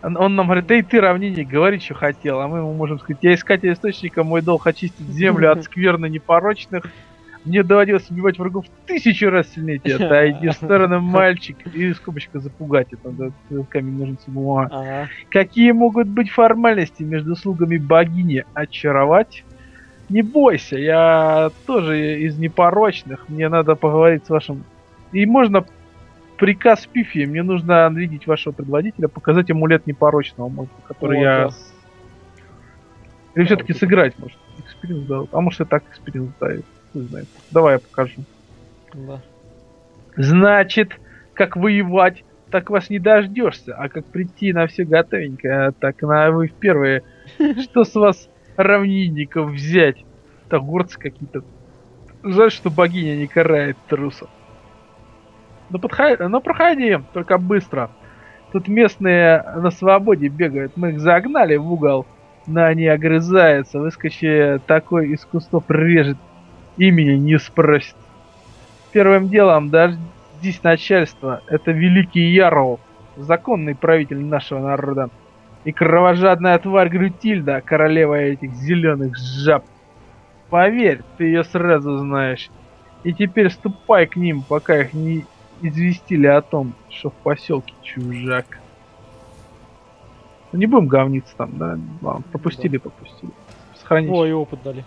Speaker 1: Он нам говорит, да и ты, равнинник, говори, что хотел. А мы ему можем сказать, я искатель источника, мой долг очистить землю от скверны непорочных. Мне доводилось убивать врагов 1000 раз сильнее тебя. Отойди в сторону, мальчик. И скобочка запугать. Это да, камень, ножницы, бумага.
Speaker 2: Ага.
Speaker 1: Какие могут быть формальности между слугами богини? Очаровать? Не бойся, я тоже из непорочных. Мне надо поговорить с вашим... И можно приказ Пифии. Мне нужно видеть вашего предводителя, показать амулет непорочного, может, который я...
Speaker 2: Да.
Speaker 1: Или все-таки сыграть, может. Экспириенс дают. А может, и так экспириенс дают. Не знаю. Давай я покажу.
Speaker 2: Да.
Speaker 1: Значит, как воевать, так вас не дождешься. А как прийти на все готовенько, так на вы впервые. Что с вас, равнинников, взять? Так горцы какие-то. Жаль, что богиня не карает трусов. Но проходи, только быстро. Тут местные на свободе бегают. Мы их загнали в угол. Но они огрызаются. Выскочи такой из кустов режет. Имени не спросит. Первым делом дождись начальства. Это великий Ярл, законный правитель нашего народа. И кровожадная тварь Грютильда, королева этих зеленых жаб. Поверь, ты ее сразу знаешь. И теперь ступай к ним, пока их не известили о том, что в поселке чужак. Ну, не будем говниться там, да? Ладно, пропустили. Сохранить.
Speaker 2: Ой, опыт дали.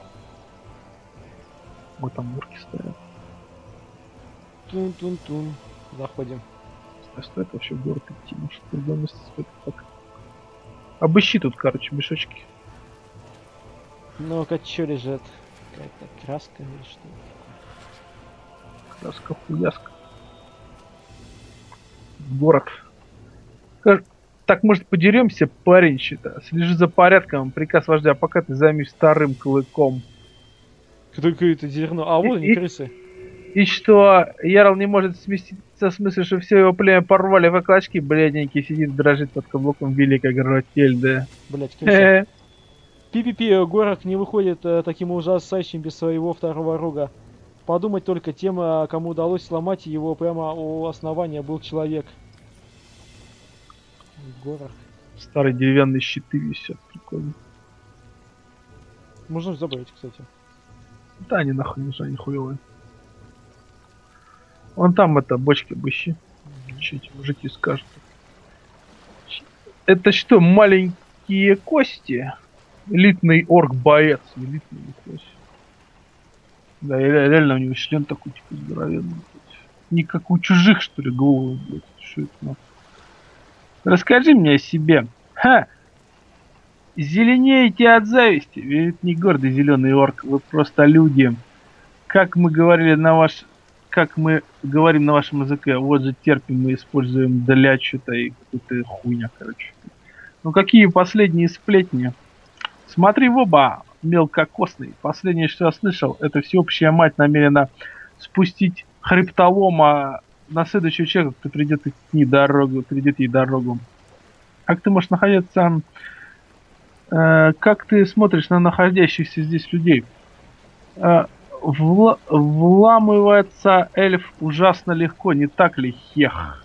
Speaker 1: Вот там мурки стоят.
Speaker 2: Тун-тун-тун. Заходим.
Speaker 1: А что это вообще в город идти? Может, в другом месте стоит так. Обыщи тут, короче, мешочки.
Speaker 2: Ну-ка, чё лежит? Какая-то краска или что?
Speaker 1: Краска, хуяска. Город. Так, может, подеремся, парень, что-то? Слежи за порядком, приказ вождя, пока ты займись вторым клыком.
Speaker 2: Какое-то зерно. А вот они, крысы.
Speaker 1: И что, Ярл не может сместиться, в смысле, что все его племя порвали в клочки, бледненький сидит, дрожит под каблуком великой Гротильды.
Speaker 2: Блять, крыса. Пи-пи-пи, Горок не выходит таким ужасающим без своего второго рога. Подумать только, тем, кому удалось сломать его прямо у основания, был человек. Горок.
Speaker 1: Старые деревянные щиты висят, прикольно.
Speaker 2: Можно забрать, кстати.
Speaker 1: Да, они нахуй не они хуёвые. Вон там это, бочки обыщи. Что эти мужики скажут? Это что, маленькие кости? Элитный орк-боец. Элитный кость. Да, реально у него член такой, типа, здоровенный. Не как у чужих, что ли, головы, блядь. Что это нахуй? Расскажи мне о себе. Ха! Зеленеете от зависти. Ведь не гордый зеленый орк, вы просто люди. Как мы говорим на вашем языке, вот же терпим мы используем для что-то и какую-то хуйня, короче. Ну какие последние сплетни? Смотри в оба, мелкокосный. Последнее, что я слышал, это всеобщая мать намерена спустить хребтолома на следующего человека, кто придет ей дорогу. Как ты можешь находиться... как ты смотришь на находящихся здесь людей? Вламывается эльф ужасно легко, не так ли, хех?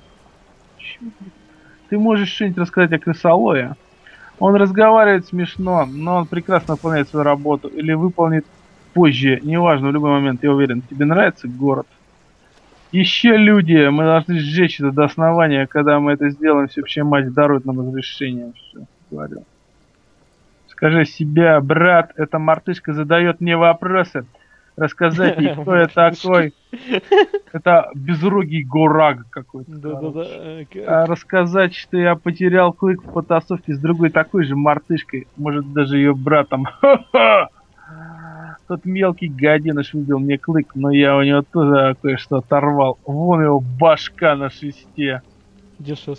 Speaker 1: Ты можешь что-нибудь рассказать о крысолое? Он разговаривает смешно, но он прекрасно выполняет свою работу. Или выполнит позже, неважно, в любой момент, я уверен. Тебе нравится город? Еще люди, мы должны сжечь это до основания. Когда мы это сделаем, всеобщая мать дарует нам разрешение. Все, говорю. Скажи себе, брат, эта мартышка задает мне вопросы. Рассказать ей, кто я такой. Это безрогий гураг какой-то.
Speaker 2: Да-да-да.
Speaker 1: Рассказать, что я потерял клык в потасовке с другой такой же мартышкой. Может, даже ее братом. Ха-ха! Тот мелкий гаденыш выбил мне клык, но я у него тоже кое-что оторвал. Вон его башка на шесте.
Speaker 2: Где шест?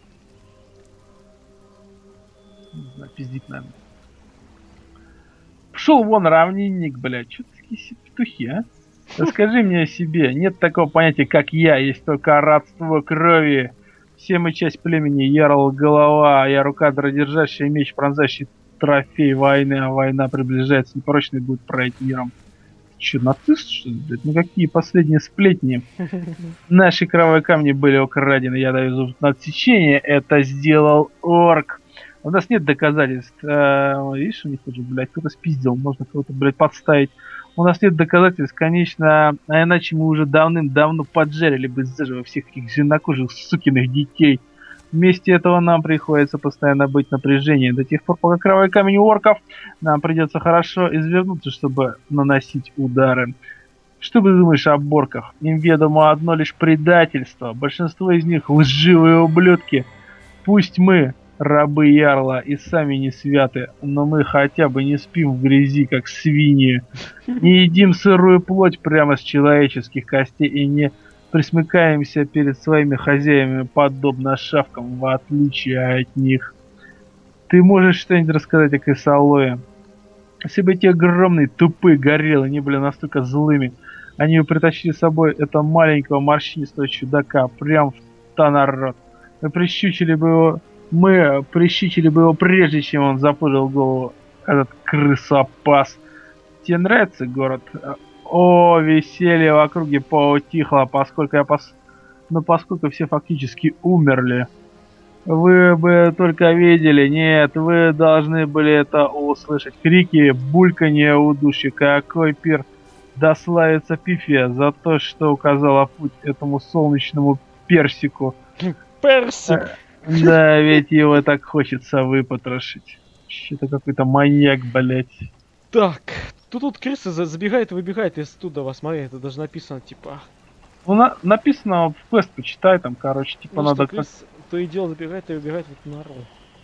Speaker 1: Не знаю, пиздит, наверное. Пшел вон, равнинник, блядь. Чё такие петухи, а? Расскажи мне о себе. Нет такого понятия, как я. Есть только родство крови. Все мы часть племени. Ярл голова, а я рука дродержащая, меч пронзающий трофей войны. А война приближается. Непорочный будет править миром. Че, нацист, что ли, блядь? Ну какие последние сплетни? Наши кровавые камни были украдены, я даю зуб на отсечение, это сделал орк. У нас нет доказательств. Видишь, у них уже, блядь, кто-то спиздил, можно кого-то, блядь, подставить. У нас нет доказательств, конечно, а иначе мы уже давным-давно поджарили бы заживо всех этих зеленокожих сукиных детей. Вместе этого нам приходится постоянно быть в напряжении. До тех пор, пока кровавый камень у орков, нам придется хорошо извернуться, чтобы наносить удары. Что ты думаешь об орках? Им ведомо одно лишь предательство. Большинство из них лживые ублюдки. Пусть мы, рабы Ярла, и сами не святы, но мы хотя бы не спим в грязи, как свиньи. Не едим сырую плоть прямо с человеческих костей и не присмыкаемся перед своими хозяевами, подобно шавкам, в отличие от них. Ты можешь что-нибудь рассказать о Крисолое? Если бы эти огромные, тупые гориллы не были настолько злыми, они бы притащили с собой этого маленького морщинистого чудака прям в Танарот. Мы прищучили бы его прежде, чем он запудрил голову, этот крысопас. Тебе нравится город? О, веселье в округе поутихло, поскольку все фактически умерли. Вы бы только видели, нет, вы должны были это услышать. Крики, бульканье удушья, какой пир! Да славится Пифия за то, что указала путь этому солнечному персику.
Speaker 2: Персик!
Speaker 1: Да, ведь его так хочется выпотрошить. Что-то какой-то маньяк, блять.
Speaker 2: Так, тут крыса забегает и выбегает из туда, смотри, это даже написано, типа...
Speaker 1: Ну, написано в квест, почитай там, короче, типа
Speaker 2: Ну,
Speaker 1: надо...
Speaker 2: крыс то и дело забегает и выбегает в эту нору.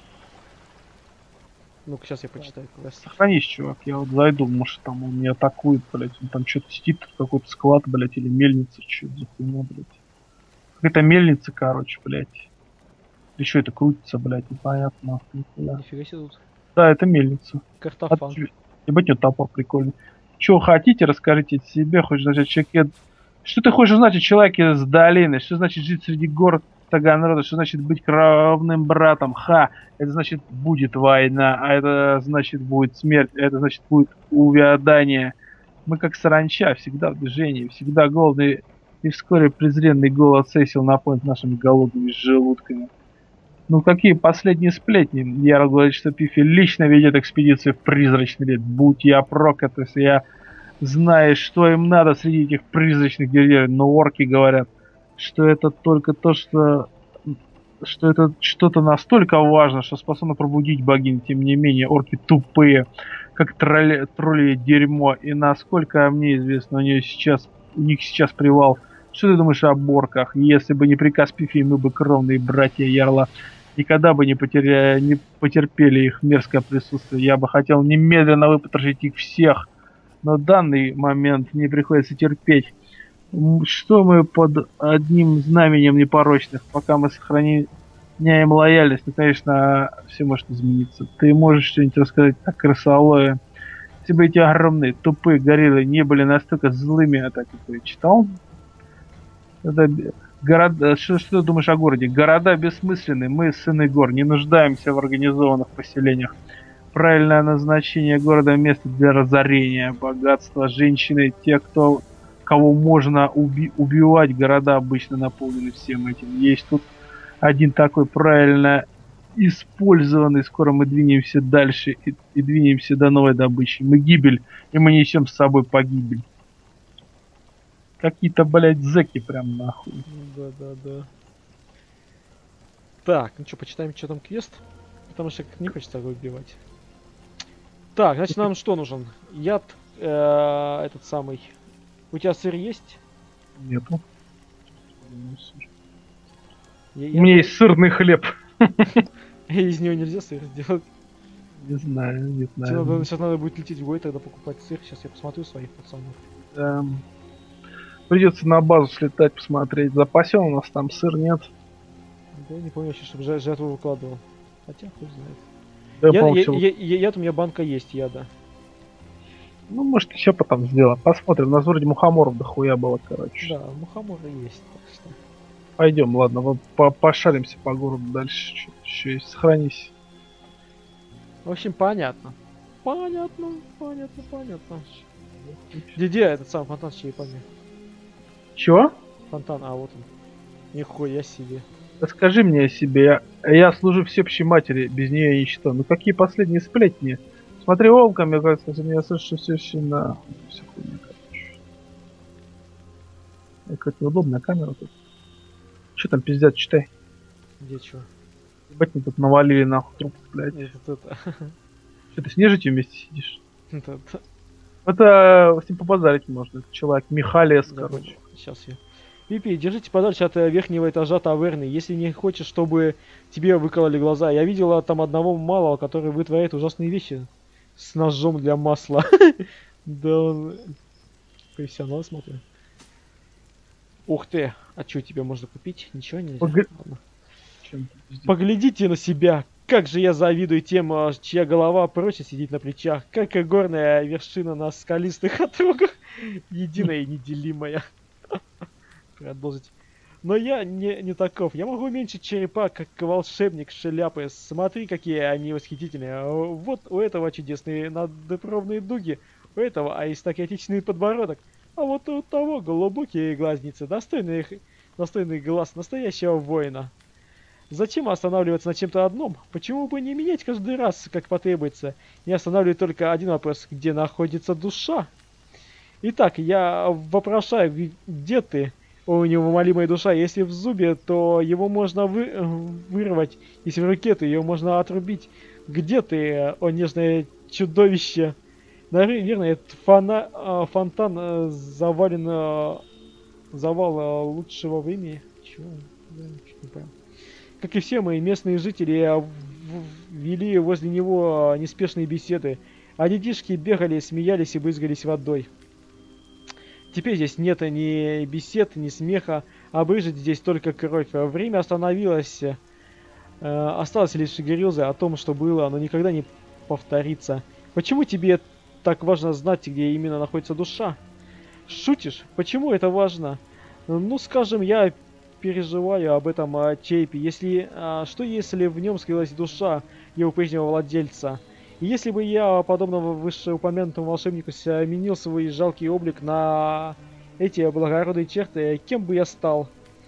Speaker 2: Ну-ка, сейчас я почитаю квест.
Speaker 1: Сохранись, чувак, я вот зайду, может там он меня атакует, блять, он там что-то сидит, какой-то склад, блять, или мельница, что за хуйня, блять. Какая-то мельница, короче, блять. Еще это крутится, блять, непонятно.
Speaker 2: Нифига себе тут.
Speaker 1: Да, это мельница.
Speaker 2: Картофан.
Speaker 1: Ебать, у топор прикольный. Чего хотите, расскажите себе, хочешь знать о человеке. Что ты хочешь узнать о человеке с долины? Что значит жить среди гор Таганрода? Что значит быть кровным братом? Это значит будет война, а это значит будет смерть, а это значит будет увядание. Мы как саранча, всегда в движении, всегда голодные, и вскоре презренный голод сесил наполнит нашими голодными желудками. Ну какие последние сплетни? Я говорит, что Пифи лично ведет экспедицию в призрачный лес. Будь я проклят, если я знаю, что им надо среди этих призрачных деревьев. Но орки говорят, что это только то, что это что-то настолько важно, что способно пробудить богинь. Тем не менее, орки тупые, как тролли дерьмо. И насколько мне известно, у них сейчас привал. Что ты думаешь об орках? Если бы не приказ Пифи, мы бы кровные братья Ярла никогда бы не потерпели их мерзкое присутствие. Я бы хотел немедленно выпотрошить их всех. Но в данный момент мне приходится терпеть. Что мы под одним знаменем непорочных, пока мы сохраняем лояльность, ну, конечно, все может измениться. Ты можешь что-нибудь рассказать о Крысолое? Если бы эти огромные, тупые гориллы не были настолько злыми, а так ты читал? Что ты думаешь о городе? Города бессмысленны, мы сыны гор, не нуждаемся в организованных поселениях. Правильное назначение города — место для разорения, богатства, женщины, те, кого можно убивать. Города обычно наполнены всем этим. Есть тут один такой правильно использованный. Скоро мы двинемся дальше и двинемся до новой добычи. Мы гибель, и мы несем с собой погибель. Какие-то, блядь, зэки прям нахуй.
Speaker 2: Да. Так, ну что, почитаем, что там квест? Потому что не хочется его убивать. Так, значит, нам что нужен? Яд, этот самый. У тебя сыр есть?
Speaker 1: Нету. У меня есть сырный хлеб.
Speaker 2: Из него нельзя сыр сделать.
Speaker 1: Не знаю.
Speaker 2: Сейчас надо будет лететь в бой, тогда покупать сыр. Сейчас я посмотрю своих пацанов.
Speaker 1: Придется на базу слетать, посмотреть. Запасен у нас там сыр, нет?
Speaker 2: Да, не помню вообще, чтобы жертву выкладывал. Хотя, хуй знает. Яд у меня банка есть, яда.
Speaker 1: Ну, может, еще потом сделаем. Посмотрим. У нас вроде мухоморов дохуя было, короче.
Speaker 2: Да, мухоморы есть, так что...
Speaker 1: Пойдем, ладно, пошаримся по городу дальше. Что еще есть? Сохранись.
Speaker 2: В общем, понятно. Понятно. Где этот сам фонтан с черепами?
Speaker 1: Чё?
Speaker 2: Фонтан, а вот он. Нихуя себе.
Speaker 1: Расскажи мне о себе. Я служу всеобщей матери, без нее я ничто. Ну какие последние сплетни? Смотри, волка, мне кажется, я слышу все еще на... Всё хуйня, короче. Какая-то удобная камера тут. Что там пиздят, читай.
Speaker 2: Где чё?
Speaker 1: Ебать, мне тут навалили нахуй труп, блядь.
Speaker 2: Это.
Speaker 1: Что ты с нежитью вместе сидишь?
Speaker 2: Это.
Speaker 1: Это с ним побазарить можно. Это человек Михалес, короче.
Speaker 2: Сейчас я. Пипи, держите подальше от верхнего этажа таверны, если не хочешь, чтобы тебе выкололи глаза. Я видела там одного малого, который вытворяет ужасные вещи с ножом для масла. Да он профессионал, смотрю. Ух ты, а что тебе можно купить? Ничего нельзя? Ладно. Поглядите на себя. Как же я завидую тем, чья голова прочно сидит на плечах, как и горная вершина на скалистых отрогах, единая и неделимая. Продолжить. Но я не таков. Я могу уменьшить черепа, как волшебник шляпы. Смотри, какие они восхитительные. Вот у этого чудесные надбровные дуги, у этого аристократичный подбородок, а вот у того глубокие глазницы, достойный глаз настоящего воина. Зачем останавливаться на чем-то одном? Почему бы не менять каждый раз, как потребуется? Не останавливать только один вопрос, где находится душа? Итак, я вопрошаю, где ты, о неумолимая душа? Если в зубе, то его можно вырвать, если в руке, то ее можно отрубить. Где ты, о нежное чудовище? Наверное, этот фонтан завал лучшего времени. Чего? Я чуть не понял. Как и все мои местные жители, вели возле него неспешные беседы, а детишки бегали, смеялись и брызгались водой. Теперь здесь нет ни бесед, ни смеха, а брызжет здесь только кровь. Время остановилось, осталось лишь грезы о том, что было, но никогда не повторится. Почему тебе так важно знать, где именно находится душа? Шутишь? Почему это важно? Ну, скажем, я переживаю об этом черепе. Что если в нем скрылась душа его прежнего владельца? И если бы я, подобно вышеупомянутому волшебнику, сменил свой жалкий облик на эти благородные черты, кем бы я стал?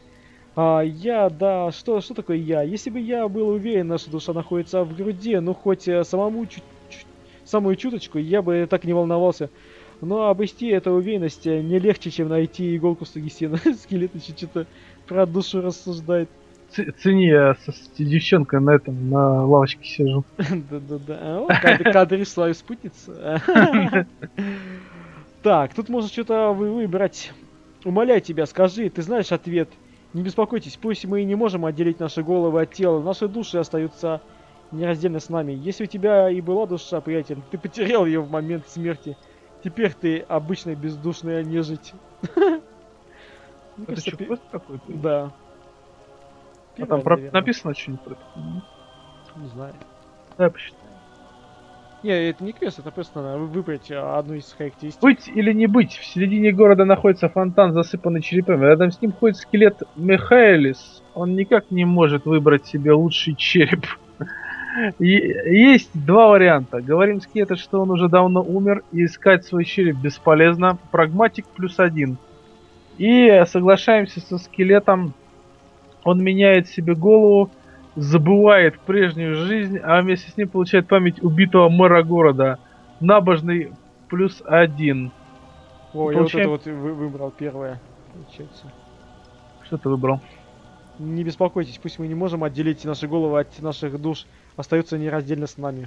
Speaker 2: Что такое я? Если бы я был уверен, что душа находится в груди, ну хоть самую чуточку, я бы так не волновался. Но обрести эту уверенность не легче, чем найти иголку в стоге сена. Скелет еще что-то про душу рассуждает.
Speaker 1: Цени, я с девчонкой на на лавочке сижу.
Speaker 2: Да-да-да. Кадришь свою спутницу. Так, тут можно что-то выбрать. Умоляю тебя, скажи, ты знаешь ответ. Не беспокойтесь, пусть мы и не можем отделить наши головы от тела, наши души остаются нераздельно с нами. Если у тебя и была душа, приятель, ты потерял ее в момент смерти. Теперь ты обычная бездушная нежить.
Speaker 1: Это что, просто какой-то?
Speaker 2: Да.
Speaker 1: А там написано что-нибудь про это?
Speaker 2: Не знаю.
Speaker 1: Да, посчитай.
Speaker 2: Не, это не квест, это просто надо выбрать одну из характеристик.
Speaker 1: Быть или не быть, в середине города находится фонтан, засыпанный черепами. Рядом с ним ходит скелет Михаэлис. Он никак не может выбрать себе лучший череп. Есть два варианта. Говорим скелету, что он уже давно умер, и искать свой череп бесполезно. Прагматик +1. И соглашаемся со скелетом. Он меняет себе голову, забывает прежнюю жизнь, а вместе с ним получает память убитого мэра города. Набожный +1.
Speaker 2: О, я вот это вот выбрал первое. Получается.
Speaker 1: Что ты выбрал?
Speaker 2: Не беспокойтесь, пусть мы не можем отделить наши головы от наших душ, остаются нераздельно с нами.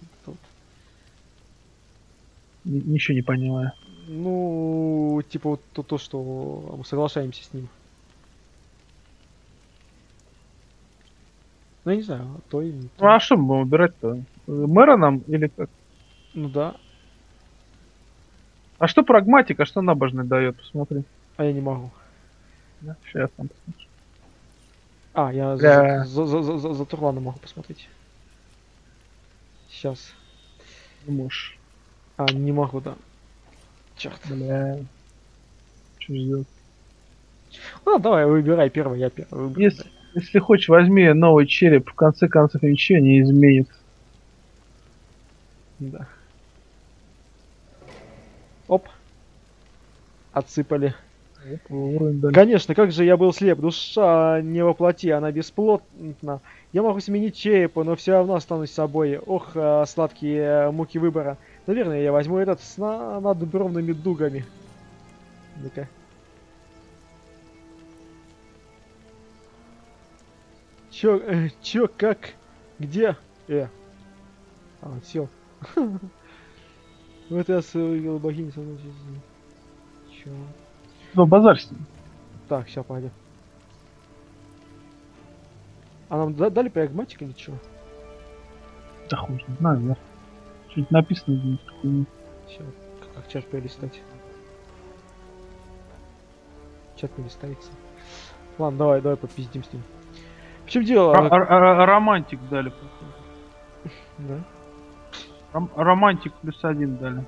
Speaker 1: Ничего не понимаю.
Speaker 2: Ну, типа вот то, что мы соглашаемся с ним. Ну, я не знаю, то или не то.
Speaker 1: Ну, а что мы будем выбирать-то? Мэра нам или как?
Speaker 2: Ну да.
Speaker 1: А что прагматик, а что набожный дает? Посмотри.
Speaker 2: А я не могу.
Speaker 1: Да? Сейчас там посмотрю.
Speaker 2: Я за Турлана могу посмотреть. Сейчас.
Speaker 1: Не можешь.
Speaker 2: Не могу, да. Черт.
Speaker 1: Бля. Что ждет?
Speaker 2: Ну, давай, выбирай первый, я первый выберу.
Speaker 1: Если хочешь, возьми новый череп, в конце концов ничего не изменит.
Speaker 2: Да. Оп. Отсыпали.
Speaker 1: Уровень дали.
Speaker 2: Конечно, как же я был слеп. Душа не воплоти, она бесплотна. Я могу сменить череп, но все равно останусь собой. Ох, сладкие муки выбора. Наверное, я возьму этот с надбровными дугами. Ну-ка. Чё, как? Где? Он сел. Вот я увидел богиню. Чё?
Speaker 1: Ну, базарь с ним.
Speaker 2: Так, сейчас пойдем. А нам дали прагматик или что?
Speaker 1: Да хуй, не знаю, да. Что-нибудь написано здесь.
Speaker 2: Сейчас, как чат перелистать? Чат не листается. Ладно, давай попиздим с ним. В чем дело?
Speaker 1: Романтик дали.
Speaker 2: Да.
Speaker 1: Романтик +1 дали.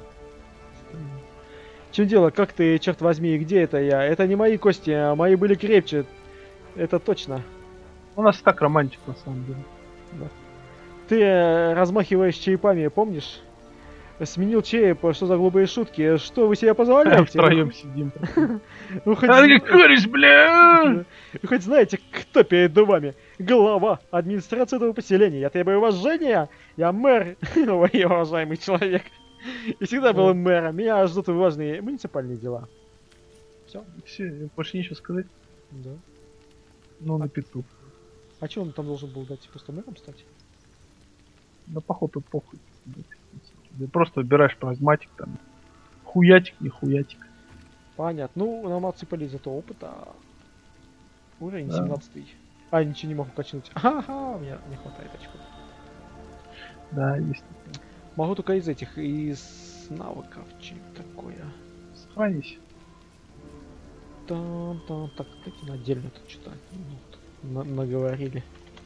Speaker 2: В чем дело? Как ты, черт возьми, где это я? Это не мои кости, а мои были крепче. Это точно.
Speaker 1: У нас так романтик на самом деле.
Speaker 2: Да. Ты размахиваешь черепами, помнишь? Сменил череп, что за глупые шутки? Что вы себе позволяете?
Speaker 1: Втроем сидим.
Speaker 2: Ну,
Speaker 1: Кореш, бля!
Speaker 2: Хоть знаете, кто перед вами? Глава администрации этого поселения. Я требую уважения. Я мэр, мой уважаемый человек. И всегда был мэром. Меня ждут важные муниципальные дела. Все.
Speaker 1: Все, больше нечего сказать.
Speaker 2: Да.
Speaker 1: Ну, на петух.
Speaker 2: А что он там должен был дать? Просто мэром стать?
Speaker 1: Да походу похуй. Ты просто выбираешь прагматик там. Хуятик, не хуятик.
Speaker 2: Понятно. Ну, нам отсыпали зато опыта. Уровень
Speaker 1: Да.
Speaker 2: 17. А, ничего не могу качнуть. Ага, у меня не хватает очков.
Speaker 1: Да, есть.
Speaker 2: Могу только из этих, из навыков. Что такое?
Speaker 1: Сохранись.
Speaker 2: Там, так, дайте отдельно тут что-то наговорили.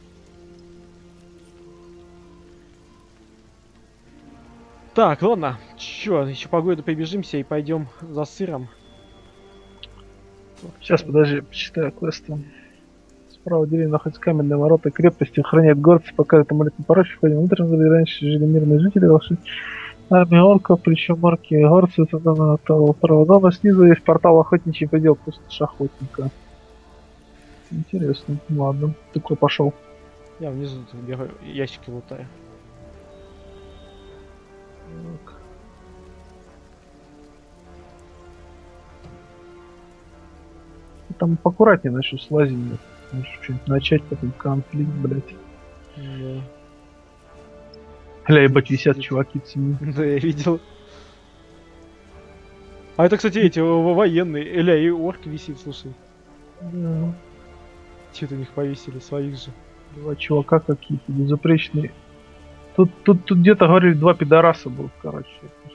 Speaker 2: Так, ладно. Чё, еще погоду прибежимся и пойдем за сыром.
Speaker 1: Сейчас, подожди, почитаю квесты. Справа деревья находятся каменные ворота крепости, охраняют горцы, пока это молит не порочь, входим внутрь, раньше жили мирные жители, волшеб... армия орков, причем орки и горцы созданы от второго дома. Снизу есть портал охотничий предел, пустошь охотника. Интересно, ладно. Ты куда пошел?
Speaker 2: Я внизу тут бегаю, ящики лутаю.
Speaker 1: Так. Там поаккуратнее насчет слазения. Можешь что-нибудь начать, потом конфликт, блять.
Speaker 2: Да.
Speaker 1: Бля, ебать, висят чуваки цени.
Speaker 2: Да, я видел. А это, кстати, эти военные. Эля, и орк висит, слушай.
Speaker 1: Да.
Speaker 2: Че-то у них повесили, своих же.
Speaker 1: Два чувака какие-то безупречные. Тут где-то говорили, два пидораса будут, короче.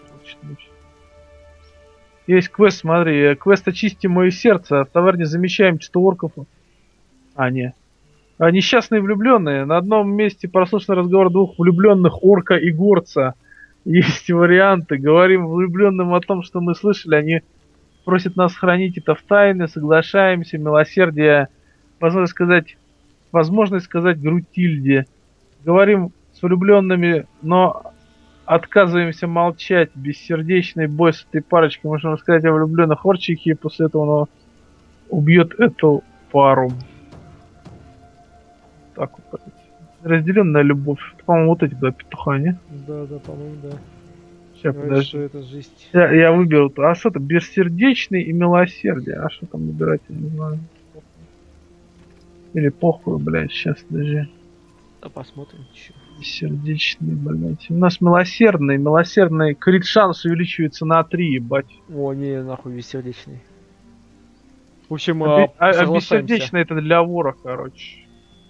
Speaker 1: Есть квест, смотри, квест «Очисти мое сердце», а в таверне замечаем 100 орков. А, не. А несчастные влюбленные. На одном месте прослушан разговор двух влюбленных, орка и горца. Есть варианты. Говорим влюбленным о том, что мы слышали. Они просят нас хранить это в тайне. Соглашаемся. Милосердие. Возможность сказать Грутильде. Говорим с влюбленными, но отказываемся молчать. Бессердечный бой с этой парочкой. Можем рассказать о влюбленных орчике. И после этого он убьет эту пару. Так вот. Разделенная любовь. По-моему, вот эти два петуха, не?
Speaker 2: Да, по-моему, да.
Speaker 1: Сейчас, подожди.
Speaker 2: Что это жесть.
Speaker 1: Я выберу. А что там? Бессердечный и милосердие. А что там выбирать, я не знаю. Или похуй, блядь. Сейчас, подожди.
Speaker 2: Да посмотрим, чё.
Speaker 1: Бессердечный, блядь. У нас милосердный. Милосердный крит шанс увеличивается на 3, ебать.
Speaker 2: О, не, нахуй бессердечный. В общем,
Speaker 1: А бессердечный это для вора, короче.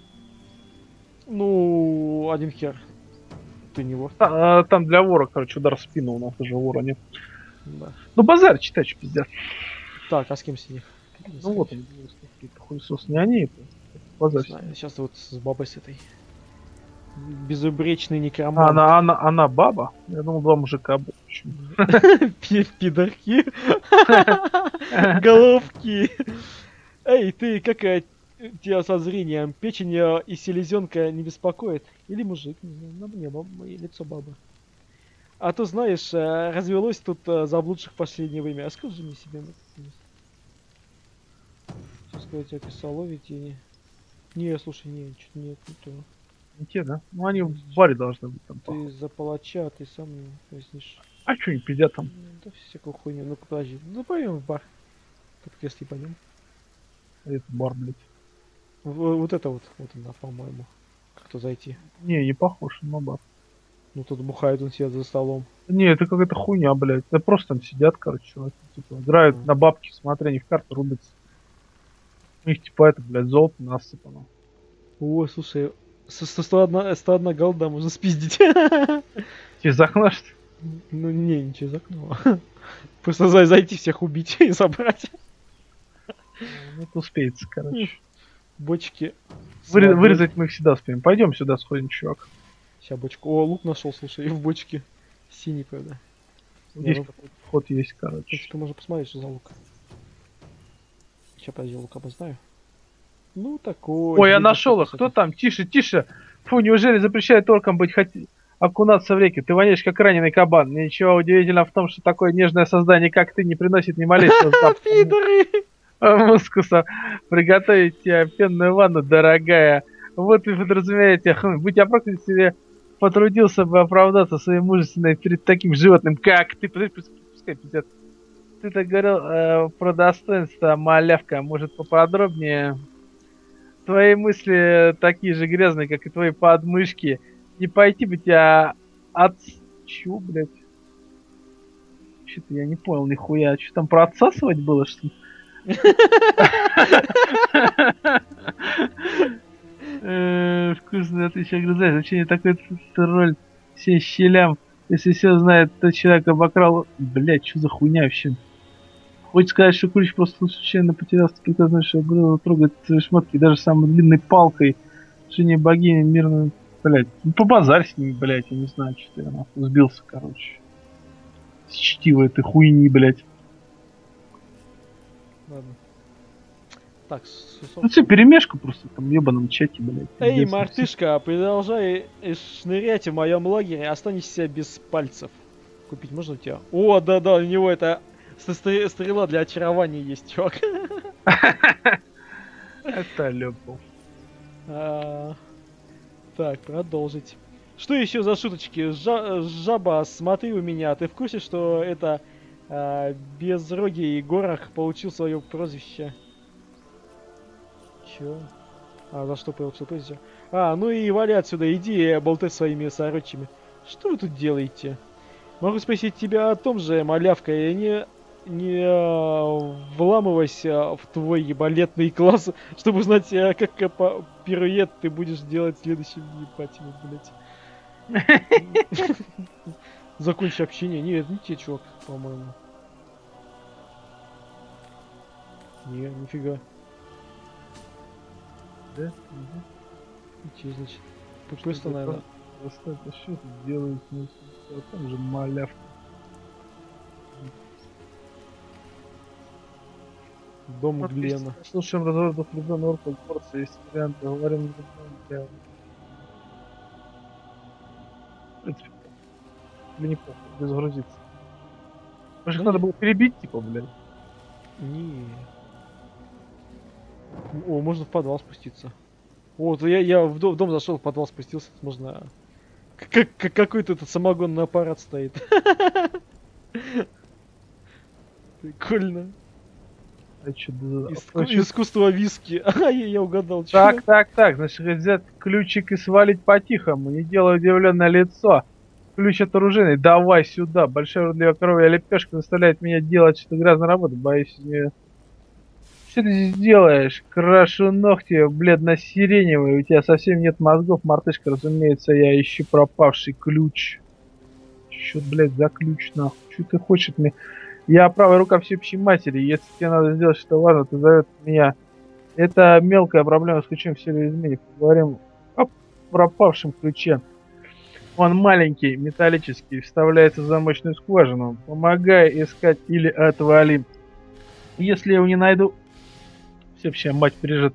Speaker 2: Ну, один хер. Ты не вор.
Speaker 1: Там для вора, короче, удар в спину, у нас уже вора нет.
Speaker 2: Да.
Speaker 1: Ну базар читай, что пиздец.
Speaker 2: Так, а с кем с них?
Speaker 1: Ну вот он, какие-то хуесос, не они, это базар.
Speaker 2: Сейчас вот с бабой с этой. Безупречный некромант.
Speaker 1: Она баба? Я думал, два мужика были.
Speaker 2: Пидорки. Головки. Эй, ты как тебя со зрением? Печень и селезенка не беспокоит? Или мужик? Не знаю, на мне лицо бабы. А то, знаешь, развелось тут заблудших в последнее время. А скажи мне себе. Что сказать, о Кисалове тени? Не, слушай, не, что-то нет, не то.
Speaker 1: Не те, да? Ну они в баре должны быть там.
Speaker 2: Ты за палача, а ты сам пояснишь.
Speaker 1: А что они пиздят там?
Speaker 2: Да всякую хуйню. Ну-ка, подожди. Ну, пойдем в бар. Под кресле пойдем.
Speaker 1: Это бар, блядь.
Speaker 2: Вот это вот она, по-моему. Как-то зайти.
Speaker 1: Не похож на бар.
Speaker 2: Ну, тут бухает он сидит за столом.
Speaker 1: Не, это какая-то хуйня, блядь. Да просто там сидят, короче, чуваки. Типа, играют на бабки, смотря не в карты рубятся. У них типа это, блядь, золото насыпано.
Speaker 2: Ой, слушай, 101 голда можно спиздить.
Speaker 1: Через окно, что ли?
Speaker 2: Ну не, не через окно. Просто зайти всех убить и забрать.
Speaker 1: Ну, это успеется, короче.
Speaker 2: Бочки.
Speaker 1: Вырезать мы их всегда успеем. Пойдем сюда сходим, чувак.
Speaker 2: Сейчас бочку. О, лук нашел, слушай, и в бочке. Синий, правда.
Speaker 1: Здесь какой-то вход есть, короче.
Speaker 2: Точка, можно посмотреть, что за лук. Сейчас, подожди, лук обознаю. Ну, такой.
Speaker 1: Ой, я нашел их. Кто там? Тише, тише. Фу, неужели запрещает оркам быть окунаться в реки? Ты воняешь, как раненый кабан. Ничего удивительного в том, что такое нежное создание, как ты, не приносит ни малейшего мускуса. Приготовить тебе пенную ванну, дорогая. Вот вы подразумеваете, будь я проклят, себе потрудился бы оправдаться своей мужественной перед таким животным, как ты. Пускай пиздец. Ты так говорил про достоинство, малявка. Может, поподробнее? Твои мысли такие же грязные, как и твои подмышки. Не пойти бы тебя от... Чё, блядь? Что-то я не понял нихуя. Что там про отсасывать было, что ли? Вкусный отличие огрызает. Зачем такой роль всем щелям? Если все знает, то человек обокрал... Блядь, что за хуйня вообще? Хочешь сказать, что Кулич просто случайно потерялся, когда знаешь, что было трогать свои шмотки даже самой длинной палкой. Жене богини мирно... Блядь, ну побазарь с ними, блядь, я не знаю, что я нахуй сбился, короче. С чтива этой хуйни, блядь.
Speaker 2: Ладно. Так,
Speaker 1: Ну все, перемешку просто в этом ебаном чате, блядь.
Speaker 2: Эй, мартышка, продолжай шнырять в моем лагере, останешься без пальцев. Купить можно у тебя? О, да-да, у него это стрела для очарования есть, чувак.
Speaker 1: Это любовь.
Speaker 2: Так, продолжить. Что еще за шуточки? Жаба, смотри у меня. Ты в курсе, что это безрогий Горах получил свое прозвище? Чё? За что получил прозвище? Ну и вали отсюда, иди болтай своими сородичами. Что вы тут делаете? Могу спросить тебя о том же, малявка, и не вламывайся в твой балетный класс, чтобы узнать, как пируэт ты будешь делать следующим ебатием, блять. Закончи общение. Нет, не те, чувак, по-моему. Не, нифига.
Speaker 1: Да?
Speaker 2: Че, значит? Просто, наверное.
Speaker 1: Просто это что тут делают? Там же малявка.
Speaker 2: Дом Глена.
Speaker 1: Слушаем разговор до влюбленного орка порции. Есть вариант, говорим для... В принципе, мне неплохо, без грузиться. Может, надо было перебить, типа, блядь?
Speaker 2: Не. О, можно в подвал спуститься. Вот, я в дом зашел, в подвал спустился, можно... Какой-то этот самогонный аппарат стоит. Прикольно. Искусство виски. Я угадал.
Speaker 1: Так. Значит, взять ключик и свалить по-тихому. Не делай удивленное лицо. Ключ от оружейной. Давай сюда. Большая уродливая коровья лепешка заставляет меня делать что-то грязную работу. Боюсь, не... Что ты здесь делаешь? Крашу ногти бледно-сиреневые. У тебя совсем нет мозгов, мартышка. Разумеется, я ищу пропавший ключ. Чё, блядь, за ключ, нахуй? Что ты хочешь от меня? Я правая рука всеобщей матери. Если тебе надо сделать что-то важное, то зовет меня. Это мелкая проблема с ключом в силе измене. Поговорим о пропавшем ключе. Он маленький, металлический, вставляется в замочную скважину. Помогай искать или отвали. Если я его не найду, всеобщая мать бережет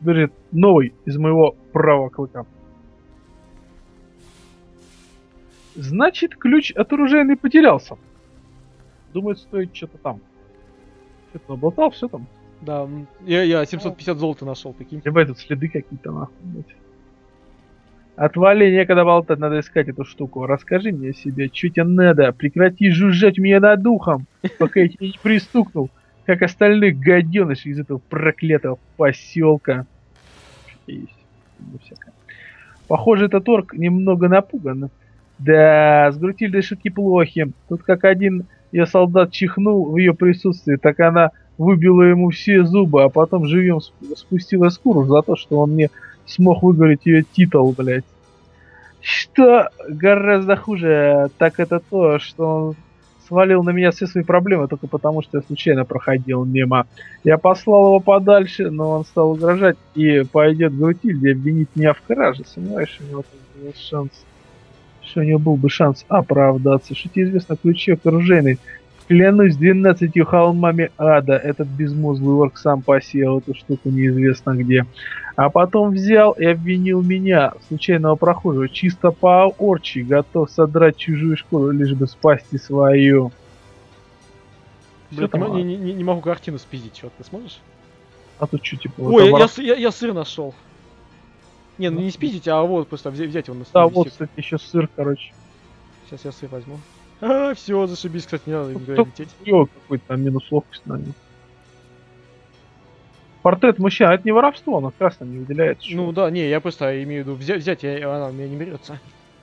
Speaker 1: новый из моего правого клыка. Значит, ключ от оружейной потерялся. Думает, стоит что-то там. Что-то наболтал, все там.
Speaker 2: Да, я 750 золота нашел, прикинь.
Speaker 1: Либо тут следы какие-то нахуй. Блядь. Отвали, некогда болтать, надо искать эту штуку. Расскажи мне о себе, что тебе надо. Прекрати жужжать меня над духом, пока я тебя не пристукнул, как остальных гаденышей из этого проклятого поселка. Что-то есть. Ну, всякое. Похоже, этот орк немного напуган. Да, с Грутильдой шутки плохи. Тут как один ее солдат чихнул в ее присутствии, так она выбила ему все зубы, а потом живьем спустила шкуру за то, что он не смог выговорить ее титул, блядь. Что гораздо хуже, так это то, что он свалил на меня все свои проблемы только потому, что я случайно проходил мимо. Я послал его подальше, но он стал угрожать и пойдет к Грутильде обвинить меня в краже. Сомневаюсь, что у него был шанс, что у него был бы шанс оправдаться. Что тебе известно о ключе к оружейной? Клянусь 12 холмами ада, этот безмозглый орк сам посеял эту штуку неизвестно где. А потом взял и обвинил меня, случайного прохожего, чисто по-орчи, готов содрать чужую шкуру, лишь бы спасти свою.
Speaker 2: Блядь, не могу картину спиздить, чё, ты сможешь?
Speaker 1: А тут что, типа...
Speaker 2: Ой, я сыр нашел. Не, ну не спиздить, а вот просто взять его на
Speaker 1: стол. Да, вот, кстати, еще сыр, короче.
Speaker 2: Сейчас я сыр возьму. А, все, зашибись, кстати, не надо никуда лететь.
Speaker 1: Какой-то там минус ловкость на нем. Портрет мужчины, это не воровство, он красно не выделяется.
Speaker 2: Ну да, не, я просто имею в виду взять, она у меня не берется.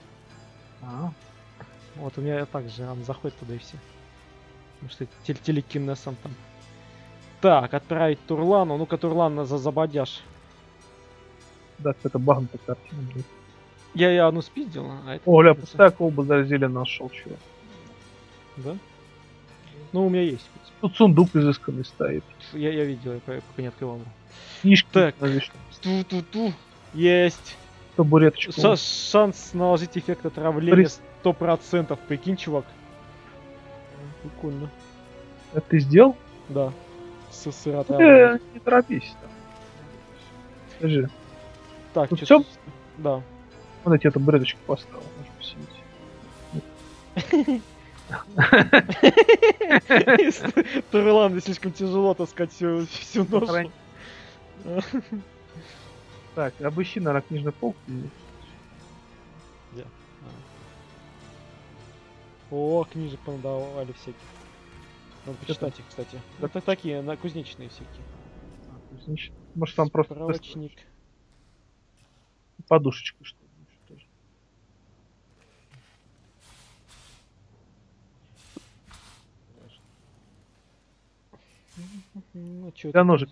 Speaker 2: Вот у меня так же, он заходит туда и все. Потому что телекинесом там. Так, отправить Турлану. Ну-ка, Турлан, забодяж.
Speaker 1: Да, это багнутая картина, блядь.
Speaker 2: Я одну спиздил, а это...
Speaker 1: О, ля, пустая колба зазелена нашел, чего.
Speaker 2: Да? Ну, у меня есть.
Speaker 1: Тут сундук изысканный стоит.
Speaker 2: Я видел, я пока не открывал.
Speaker 1: Книжки.
Speaker 2: Так, ту-ту-ту. Есть.
Speaker 1: Табуреточку.
Speaker 2: Шанс наложить эффект отравления 100%. Прикинь, чувак. Прикольно.
Speaker 1: Это ты сделал?
Speaker 2: Да. Сыр отравления.
Speaker 1: Не торопись. Скажи.
Speaker 2: Так,
Speaker 1: тут все?
Speaker 2: Да.
Speaker 1: Вот я тебе табуреточку поставил.
Speaker 2: Турлан, слишком тяжело таскать всю ношу.
Speaker 1: Так, обыщи, наверное, книжный полк.
Speaker 2: О, книжек понадавали всяких. Надо почитать их, кстати. Это такие, на кузнечные всякие.
Speaker 1: Может там просто...
Speaker 2: Справочник.
Speaker 1: Подушечку, что ли.
Speaker 2: Ну, чё
Speaker 1: для ножек.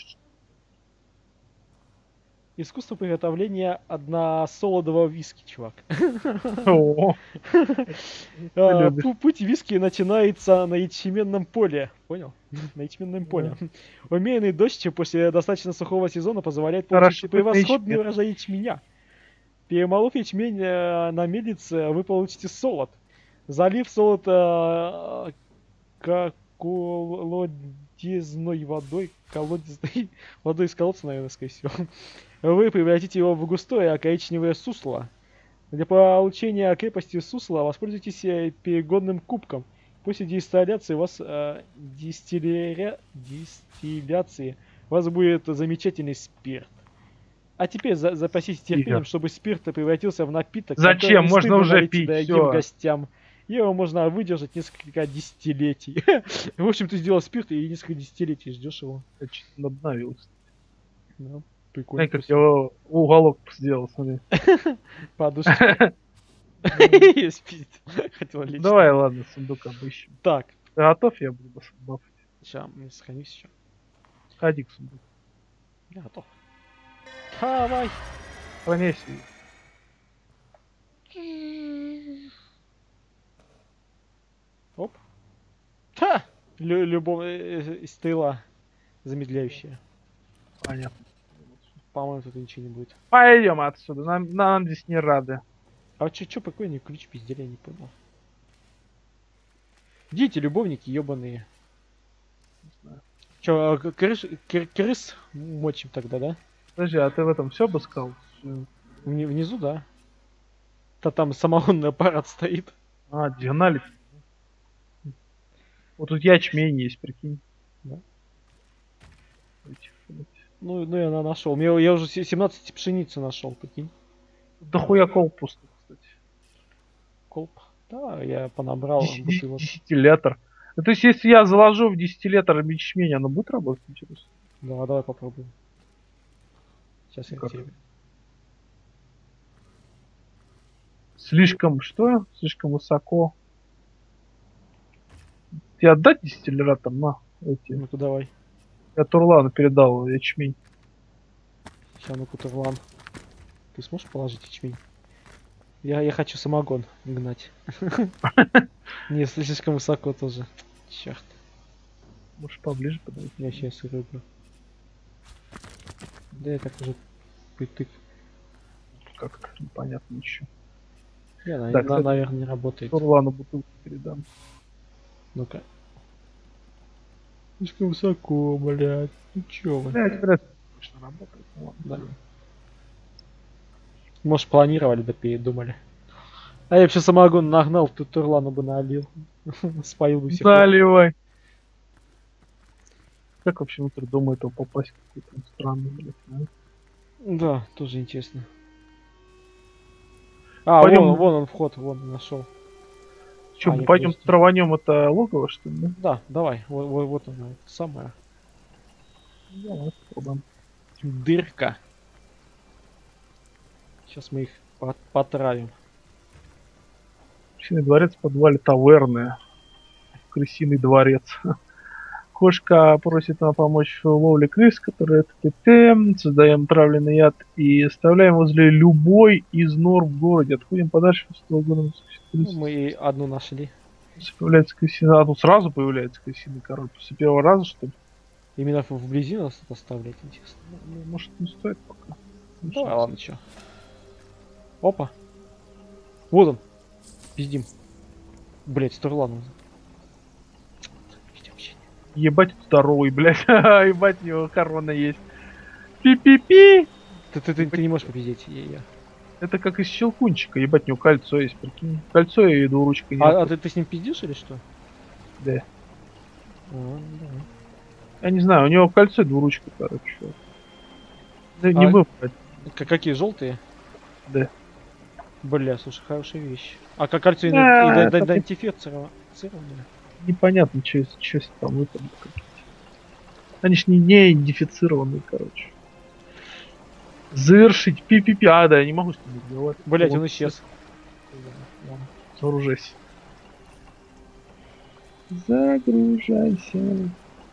Speaker 2: Искусство приготовления односолодового виски, чувак. Путь виски начинается на ячменном поле. Понял? На ячменном поле. Умеренный дождь после достаточно сухого сезона позволяет получить превосходный урожай ячменя. Перемолов ячмень на мельнице, вы получите солод. Залив солод колодезной водой из колодца, наверное, скорее всего. Вы превратите его в густое коричневое сусло. Для получения крепости сусла воспользуйтесь перегонным кубком. После дистилляции у вас дистилляции у вас будет замечательный спирт. А теперь запаситесь терпением, чтобы спирт превратился в напиток.
Speaker 1: Зачем? Можно уже пить.
Speaker 2: Дорогим гостям. Его можно выдержать несколько десятилетий. В общем, ты сделал спирт и несколько десятилетий ждешь его.
Speaker 1: Я что-то обновился.
Speaker 2: Да, прикольно.
Speaker 1: Как я уголок сделал, смотри.
Speaker 2: Подушка. Спит. Хотел лично.
Speaker 1: Давай, ладно, сундук обыщем.
Speaker 2: Так.
Speaker 1: Ты готов? Я буду бафать.
Speaker 2: Сейчас, сохранюсь еще.
Speaker 1: Ходи к сундуку.
Speaker 2: Я готов. Давай.
Speaker 1: Сохраняйся.
Speaker 2: Оп. Ха! Любовь стрела замедляющая.
Speaker 1: Понятно.
Speaker 2: По-моему, тут ничего не будет.
Speaker 1: Пойдем отсюда. Нам здесь не рады.
Speaker 2: А чё прикольный ключ пиздели, я не понял. Идите, любовники ебаные.
Speaker 1: Не знаю.
Speaker 2: Чё, крыс мочим тогда, да?
Speaker 1: Подожди, а ты в этом все обыскал?
Speaker 2: Внизу, да. Да там самогонный аппарат стоит.
Speaker 1: А, диагонали. Вот тут ячмень есть, прикинь.
Speaker 2: Да.
Speaker 1: Этих, блядь.
Speaker 2: Ну я нашел. Я уже 17 пшеницы нашел, прикинь.
Speaker 1: Да хуя колпус, кстати.
Speaker 2: Колб. Да, я понабрал бутылок.
Speaker 1: Дистиллятор. Ну, то есть, если я заложу в дистиллятор ячмень, оно будет работать, интересно?
Speaker 2: Да, давай попробуем. Сейчас я
Speaker 1: Как?
Speaker 2: тебе.
Speaker 1: Слишком что? Слишком высоко. Тебе отдать дистиллятор на эти?
Speaker 2: Ну-ка давай.
Speaker 1: Я Турлану передал ячмень.
Speaker 2: Сейчас, ну-ка, Турлан. Ты сможешь положить ячмень? Я хочу самогон гнать. Не, слишком высоко тоже. Черт.
Speaker 1: Можешь поближе подойти.
Speaker 2: Я сейчас рыбу. Да я так уже притык.
Speaker 1: Как-то непонятно ничего.
Speaker 2: Да,
Speaker 1: кстати,
Speaker 2: наверное, не работает.
Speaker 1: Турлану бутылку передам.
Speaker 2: Ну-ка. Слишком высоко, блядь. Ну чё вы?
Speaker 1: Блять, вряд ли точно работает. Ну, ладно.
Speaker 2: Да. Может, планировали, да передумали. А я вообще самогон нагнал, тут Турлану бы налил. Споил бы всех.
Speaker 1: Заливай. Как вообще внутрь дома этого попасть? Какой-то он странный, блядь. А?
Speaker 2: Да, тоже интересно. А,
Speaker 1: Пойдем-
Speaker 2: вон он вход, вон нашел.
Speaker 1: Че,
Speaker 2: А, нет,
Speaker 1: пойдем
Speaker 2: подожди.
Speaker 1: траванем это логово, что ли? Да?
Speaker 2: Да, давай, вот она, самая
Speaker 1: Давай, попробуем.
Speaker 2: дырка. Сейчас мы их потравим.
Speaker 1: Крысиный дворец в подвале таверны. Крысиный дворец. Кошка просит нам помочь в ловле крыс, которые ТТТ. Создаем травленный яд и оставляем возле любой из нор в городе. Отходим подальше от этого города.
Speaker 2: Ну, мы и одну нашли.
Speaker 1: Появляется крысиный... А тут сразу появляется крысиный король. После первого раза, что ли?
Speaker 2: Именно вблизи нас это оставлять, интересно.
Speaker 1: Ну, может, не стоит пока.
Speaker 2: Давай, ладно, чё. Опа. Вот он. Пиздим. Блять, Турлан.
Speaker 1: Ебать здоровый, блядь. Ебать, у него корона есть. Пи-пи-пи!
Speaker 2: Ты не можешь победить. Я.
Speaker 1: Это как из щелкунчика. Ебать, у него кольцо есть, прикинь. Кольцо и двуручка.
Speaker 2: А ты с ним пиздишь или что?
Speaker 1: Да.
Speaker 2: А, давай.
Speaker 1: Я не знаю, у него кольцо и двуручка, короче. Да не выбрать.
Speaker 2: Какие желтые?
Speaker 1: Да.
Speaker 2: Бля, слушай, хорошая вещь. А как кольцо
Speaker 1: Да, это
Speaker 2: идентифицировано?
Speaker 1: Непонятно, что там выпадет. Они ж не идентифицированные, короче. Завершить пи-пи-пи. А, да, я не могу с ним разговаривать.
Speaker 2: Блять,
Speaker 1: Вот.
Speaker 2: он исчез.
Speaker 1: Ладно, загружайся. Загружайся.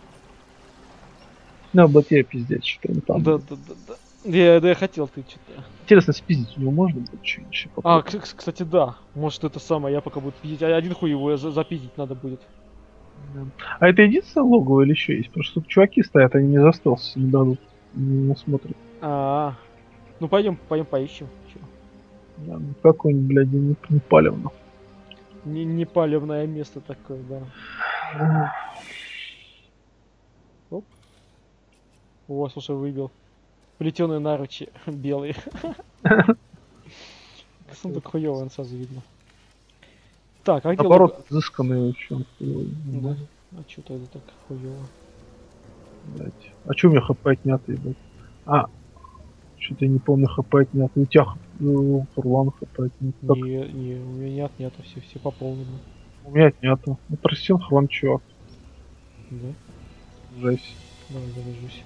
Speaker 1: На боте пиздец, что он там.
Speaker 2: Да. Я хотел, ты что-то.
Speaker 1: Интересно, спиздить у него можно будет что-нибудь?
Speaker 2: А, кстати, да. Может, это самое, я пока буду пиздить. Один хуй его запиздить надо будет.
Speaker 1: А это единственное логово или еще есть? Просто тут чуваки стоят, они не за стол не дадут, не смотрят.
Speaker 2: Ну пойдем поищем. Чё?
Speaker 1: Да, ну, какой-нибудь, блядь, не палевно.
Speaker 2: Не палевное место такое, да. Оп. О, слушай, выбил. Плетеные наручи белые. Сундук хуёвый, он сразу видно. Так, а где
Speaker 1: Наоборот, изысканный еще.
Speaker 2: Да. А чё тогда так хуёво?
Speaker 1: Блять. А чё у меня хп отнятый, блядь? А, что-то я не помню, хп отнятый. У тебя Турлан хп отнятый.
Speaker 2: Не, у меня нет, все пополнены.
Speaker 1: У меня отнято. Ну, прости, хрон, чувак.
Speaker 2: Да?
Speaker 1: Жесть.
Speaker 2: Давай завяжусь.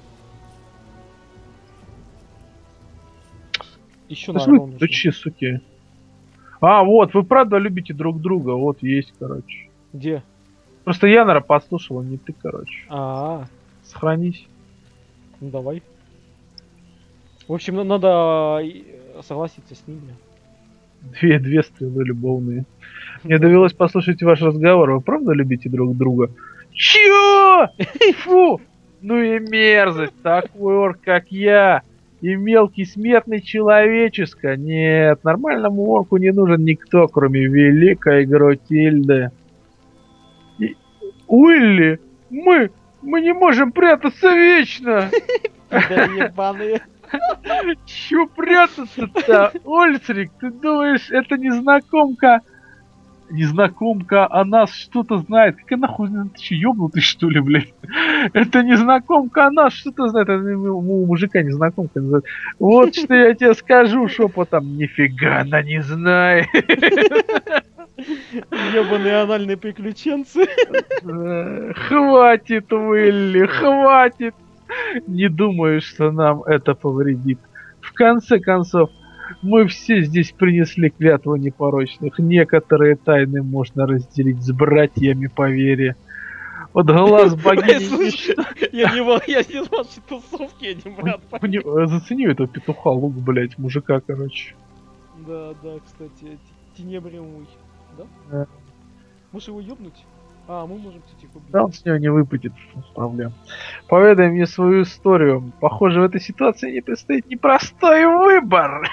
Speaker 2: Еще
Speaker 1: Да,
Speaker 2: наверное, нужно.
Speaker 1: ключи, суки. А, вот, вы правда любите друг друга. Вот есть, короче.
Speaker 2: Где?
Speaker 1: Просто я, наверное, послушал, а не ты, короче. Сохранись.
Speaker 2: Ну давай. В общем, надо согласиться с ними.
Speaker 1: Две стрелы любовные. Мне довелось послушать ваш разговор. Вы правда любите друг друга? Чё? Фу! Ну и мерзость. Такой орк, как я. И мелкий смертный человеческо. Нет, нормальному орку не нужен никто, кроме великой Гротильды. Уилли, мы не можем прятаться вечно.
Speaker 2: Да ебаные.
Speaker 1: Чё прятаться-то, Ольцрик? Ты думаешь, это незнакомка? Незнакомка о нас что-то знает. Какая нахуй, ты че, ёбнутый что ли, блядь? Это незнакомка о нас что-то знает. Это у мужика незнакомка называют. Вот что я тебе скажу шепотом. Нифига она не знает.
Speaker 2: Ёбаные анальные приключенцы.
Speaker 1: Хватит, Уилли, хватит. Не думаю, что нам это повредит. В конце концов, мы все здесь принесли клятву непорочных. Некоторые тайны можно разделить с братьями по вере. От глаз богини...
Speaker 2: Слушай, я не в вашей тусовке, я не брат.
Speaker 1: Зацени этого петуха, лук, блять, мужика, короче.
Speaker 2: Да, кстати, тенебрямый. Да?
Speaker 1: Да.
Speaker 2: Можешь его ёбнуть? А, мы можем, кстати, их убить.
Speaker 1: Да, он с него не выпадет, проблем. Поведай мне свою историю. Похоже, в этой ситуации не предстоит непростой выбор.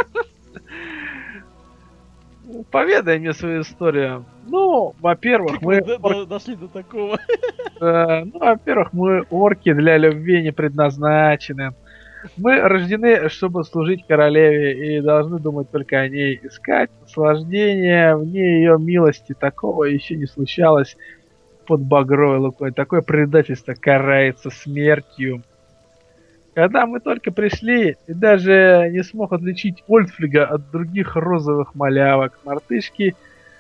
Speaker 1: Поведай мне свою историю. Ну, во-первых, мы...
Speaker 2: Дошли до такого.
Speaker 1: Во-первых, мы орки для любви не предназначены. Мы рождены, чтобы служить королеве, и должны думать только о ней. Искать наслаждение вне ее милости. Такого еще не случалось под багровой лукой. Такое предательство карается смертью. Когда мы только пришли, и даже не смог отличить Ольдфлига от других розовых малявок. Мартышки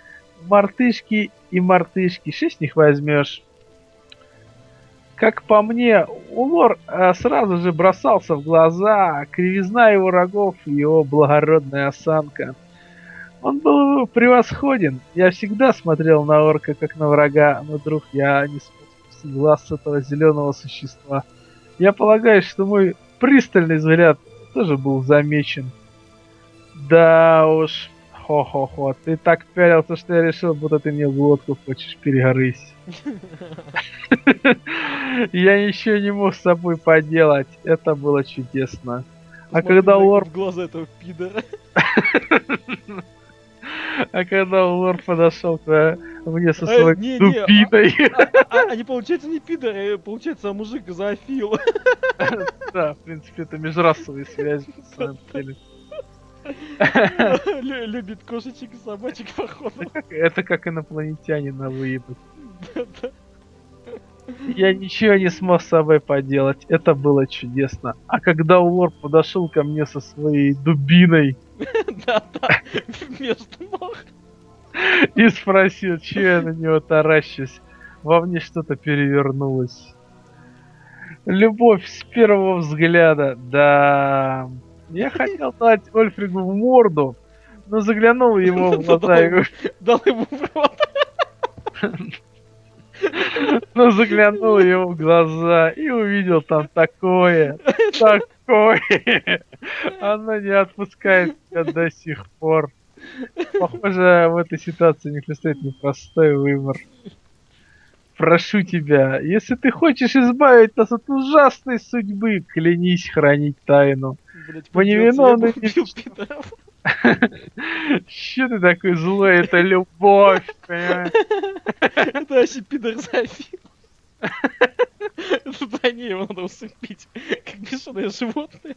Speaker 1: и мартышки. Шесть них возьмешь. Как по мне, Улор сразу же бросался в глаза, кривизна его рогов и его благородная осанка. Он был превосходен. Я всегда смотрел на орка как на врага, но, друг, я не смог спустить глаз с этого зеленого существа. Я полагаю, что мой пристальный взгляд тоже был замечен. Да уж, хо-хо-хо, ты так пялился, что я решил, будто ты мне глотку хочешь перегрызть. Я ничего не мог с собой поделать. Это было чудесно. А когда Лор...
Speaker 2: в глаза этого пидора.
Speaker 1: А когда Лор подошел к мне со своей дубиной...
Speaker 2: Они, получается, не пидоры, получается, мужик зоофил.
Speaker 1: Да, в принципе, это межрасовые связи, на самом деле.
Speaker 2: Любит кошечек и собачек, походу.
Speaker 1: Это как инопланетянина выебать. Я ничего не смог с собой поделать. Это было чудесно. А когда Улор подошел ко мне со своей дубиной...
Speaker 2: Да, между ног.
Speaker 1: И спросил, че я на него таращусь. Во мне что-то перевернулось. Любовь с первого взгляда, да... Я хотел дать Ольфригу в морду, но заглянул ему в глаза и...
Speaker 2: Дал ему в рот.
Speaker 1: Но заглянул ему в глаза и увидел там такое. Оно не отпускает меня до сих пор. Похоже, в этой ситуации не предстоит непростой выбор. Прошу тебя, если ты хочешь избавить нас от ужасной судьбы, клянись хранить тайну. Мы невиновны ни в чем. Че ты такой злой? Это любовь, понимаешь?
Speaker 2: Это вообще пидор зоофил. Вдвойне его надо усыпить, как бешеное животное.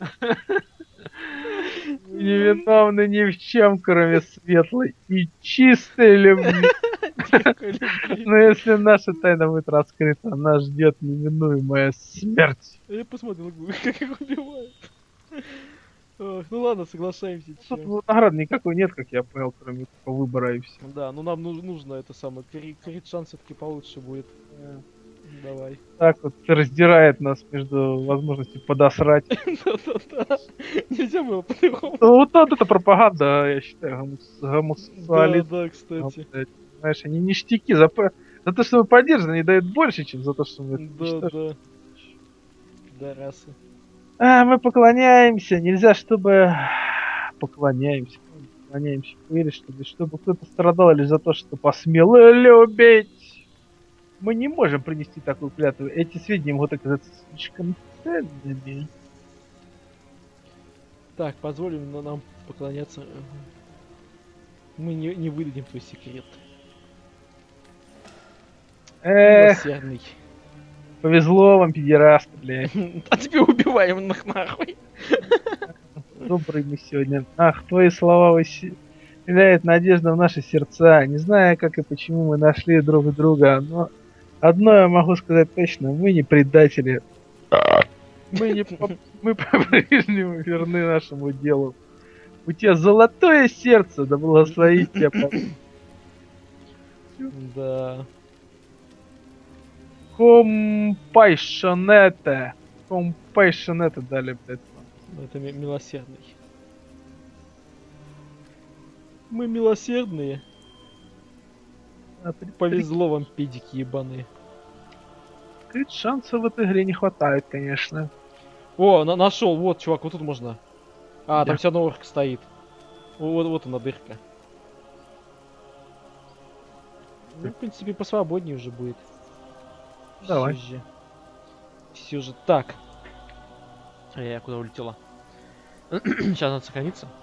Speaker 1: Мы невиновны ни в чем, кроме светлой и чистой любви. Но если наша тайна будет раскрыта, нас ждет неминуемая смерть.
Speaker 2: Я посмотрел, как их убивают. Ох, ну ладно, соглашаемся.
Speaker 1: Тут награды никакой нет, как я понял, кроме выбора и все.
Speaker 2: Да, ну нам нужно это самое. Крит шанс все-таки получше будет. Давай.
Speaker 1: Так вот раздирает нас между возможностью подосрать.
Speaker 2: Да-да-да. Нельзя было по-другому.
Speaker 1: Ну вот это пропаганда, я считаю, гомосексуализм.
Speaker 2: Да, кстати.
Speaker 1: Знаешь, они ништяки за то, что мы поддержаны, они дают больше, чем за то, что мы...
Speaker 2: Да. Да, расы.
Speaker 1: Мы поклоняемся, нельзя, чтобы... Поклоняемся, веришь, чтобы кто-то страдал лишь за то, что посмел любить. Мы не можем принести такую клятву. Эти сведения могут оказаться слишком ценными.
Speaker 2: Так, позволим нам поклоняться. Мы не выдадим твой секрет.
Speaker 1: Эх,
Speaker 2: Милосердный.
Speaker 1: Повезло вам, пидорасты, блядь.
Speaker 2: А тебе убиваем их нахуй.
Speaker 1: Добрый мы сегодня. Ах, твои слова вселяют надежду в наши сердца. Не знаю, как и почему мы нашли друг друга, но одно я могу сказать точно. Мы не предатели. Мы по-прежнему верны нашему делу. У тебя золотое сердце, да благословит тебя.
Speaker 2: Да.
Speaker 1: Компайшонете. Компайшонете дали, блядь.
Speaker 2: Это милосердный. Мы милосердные. Повезло вам, педики ебаные.
Speaker 1: Шансов в этой игре не хватает, конечно.
Speaker 2: О, нашел, вот, чувак, вот тут можно. А, там
Speaker 1: Где?
Speaker 2: все равно орк стоит. Вот она дырка. Ну, в принципе, посвободнее уже будет.
Speaker 1: Давай.
Speaker 2: Все же так. Я куда улетела? Сейчас надо сохраниться.